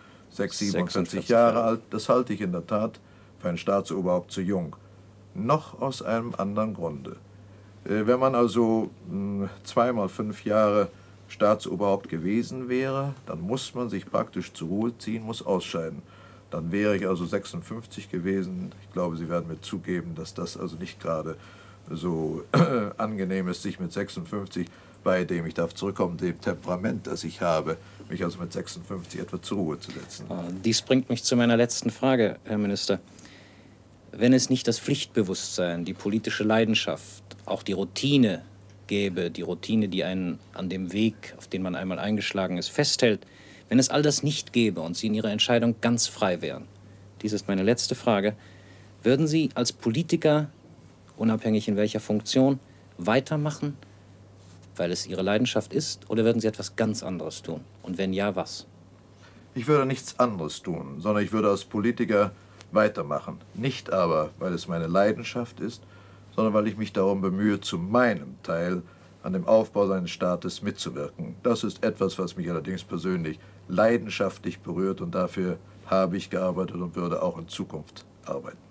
46 Jahre alt. Das halte ich in der Tat für ein Staatsoberhaupt zu jung. Noch aus einem anderen Grunde. Wenn man also 2 mal 5 Jahre Staatsoberhaupt gewesen wäre, dann muss man sich praktisch zur Ruhe ziehen, muss ausscheiden. Dann wäre ich also 56 gewesen. Ich glaube, Sie werden mir zugeben, dass das also nicht gerade so angenehm ist, sich mit 56, bei dem ich darf zurückkommen, dem Temperament, das ich habe, mich also mit 56 etwa zur Ruhe zu setzen. Dies bringt mich zu meiner letzten Frage, Herr Minister. Wenn es nicht das Pflichtbewusstsein, die politische Leidenschaft, auch die Routine gäbe, die Routine, die einen an dem Weg, auf den man einmal eingeschlagen ist, festhält, wenn es all das nicht gäbe und Sie in Ihrer Entscheidung ganz frei wären, dies ist meine letzte Frage, würden Sie als Politiker, unabhängig in welcher Funktion, weitermachen, weil es Ihre Leidenschaft ist, oder würden Sie etwas ganz anderes tun? Und wenn ja, was? Ich würde nichts anderes tun, sondern ich würde als Politiker weitermachen. Nicht aber, weil es meine Leidenschaft ist, sondern weil ich mich darum bemühe, zu meinem Teil an dem Aufbau seines Staates mitzuwirken. Das ist etwas, was mich allerdings persönlich leidenschaftlich berührt, und dafür habe ich gearbeitet und würde auch in Zukunft arbeiten.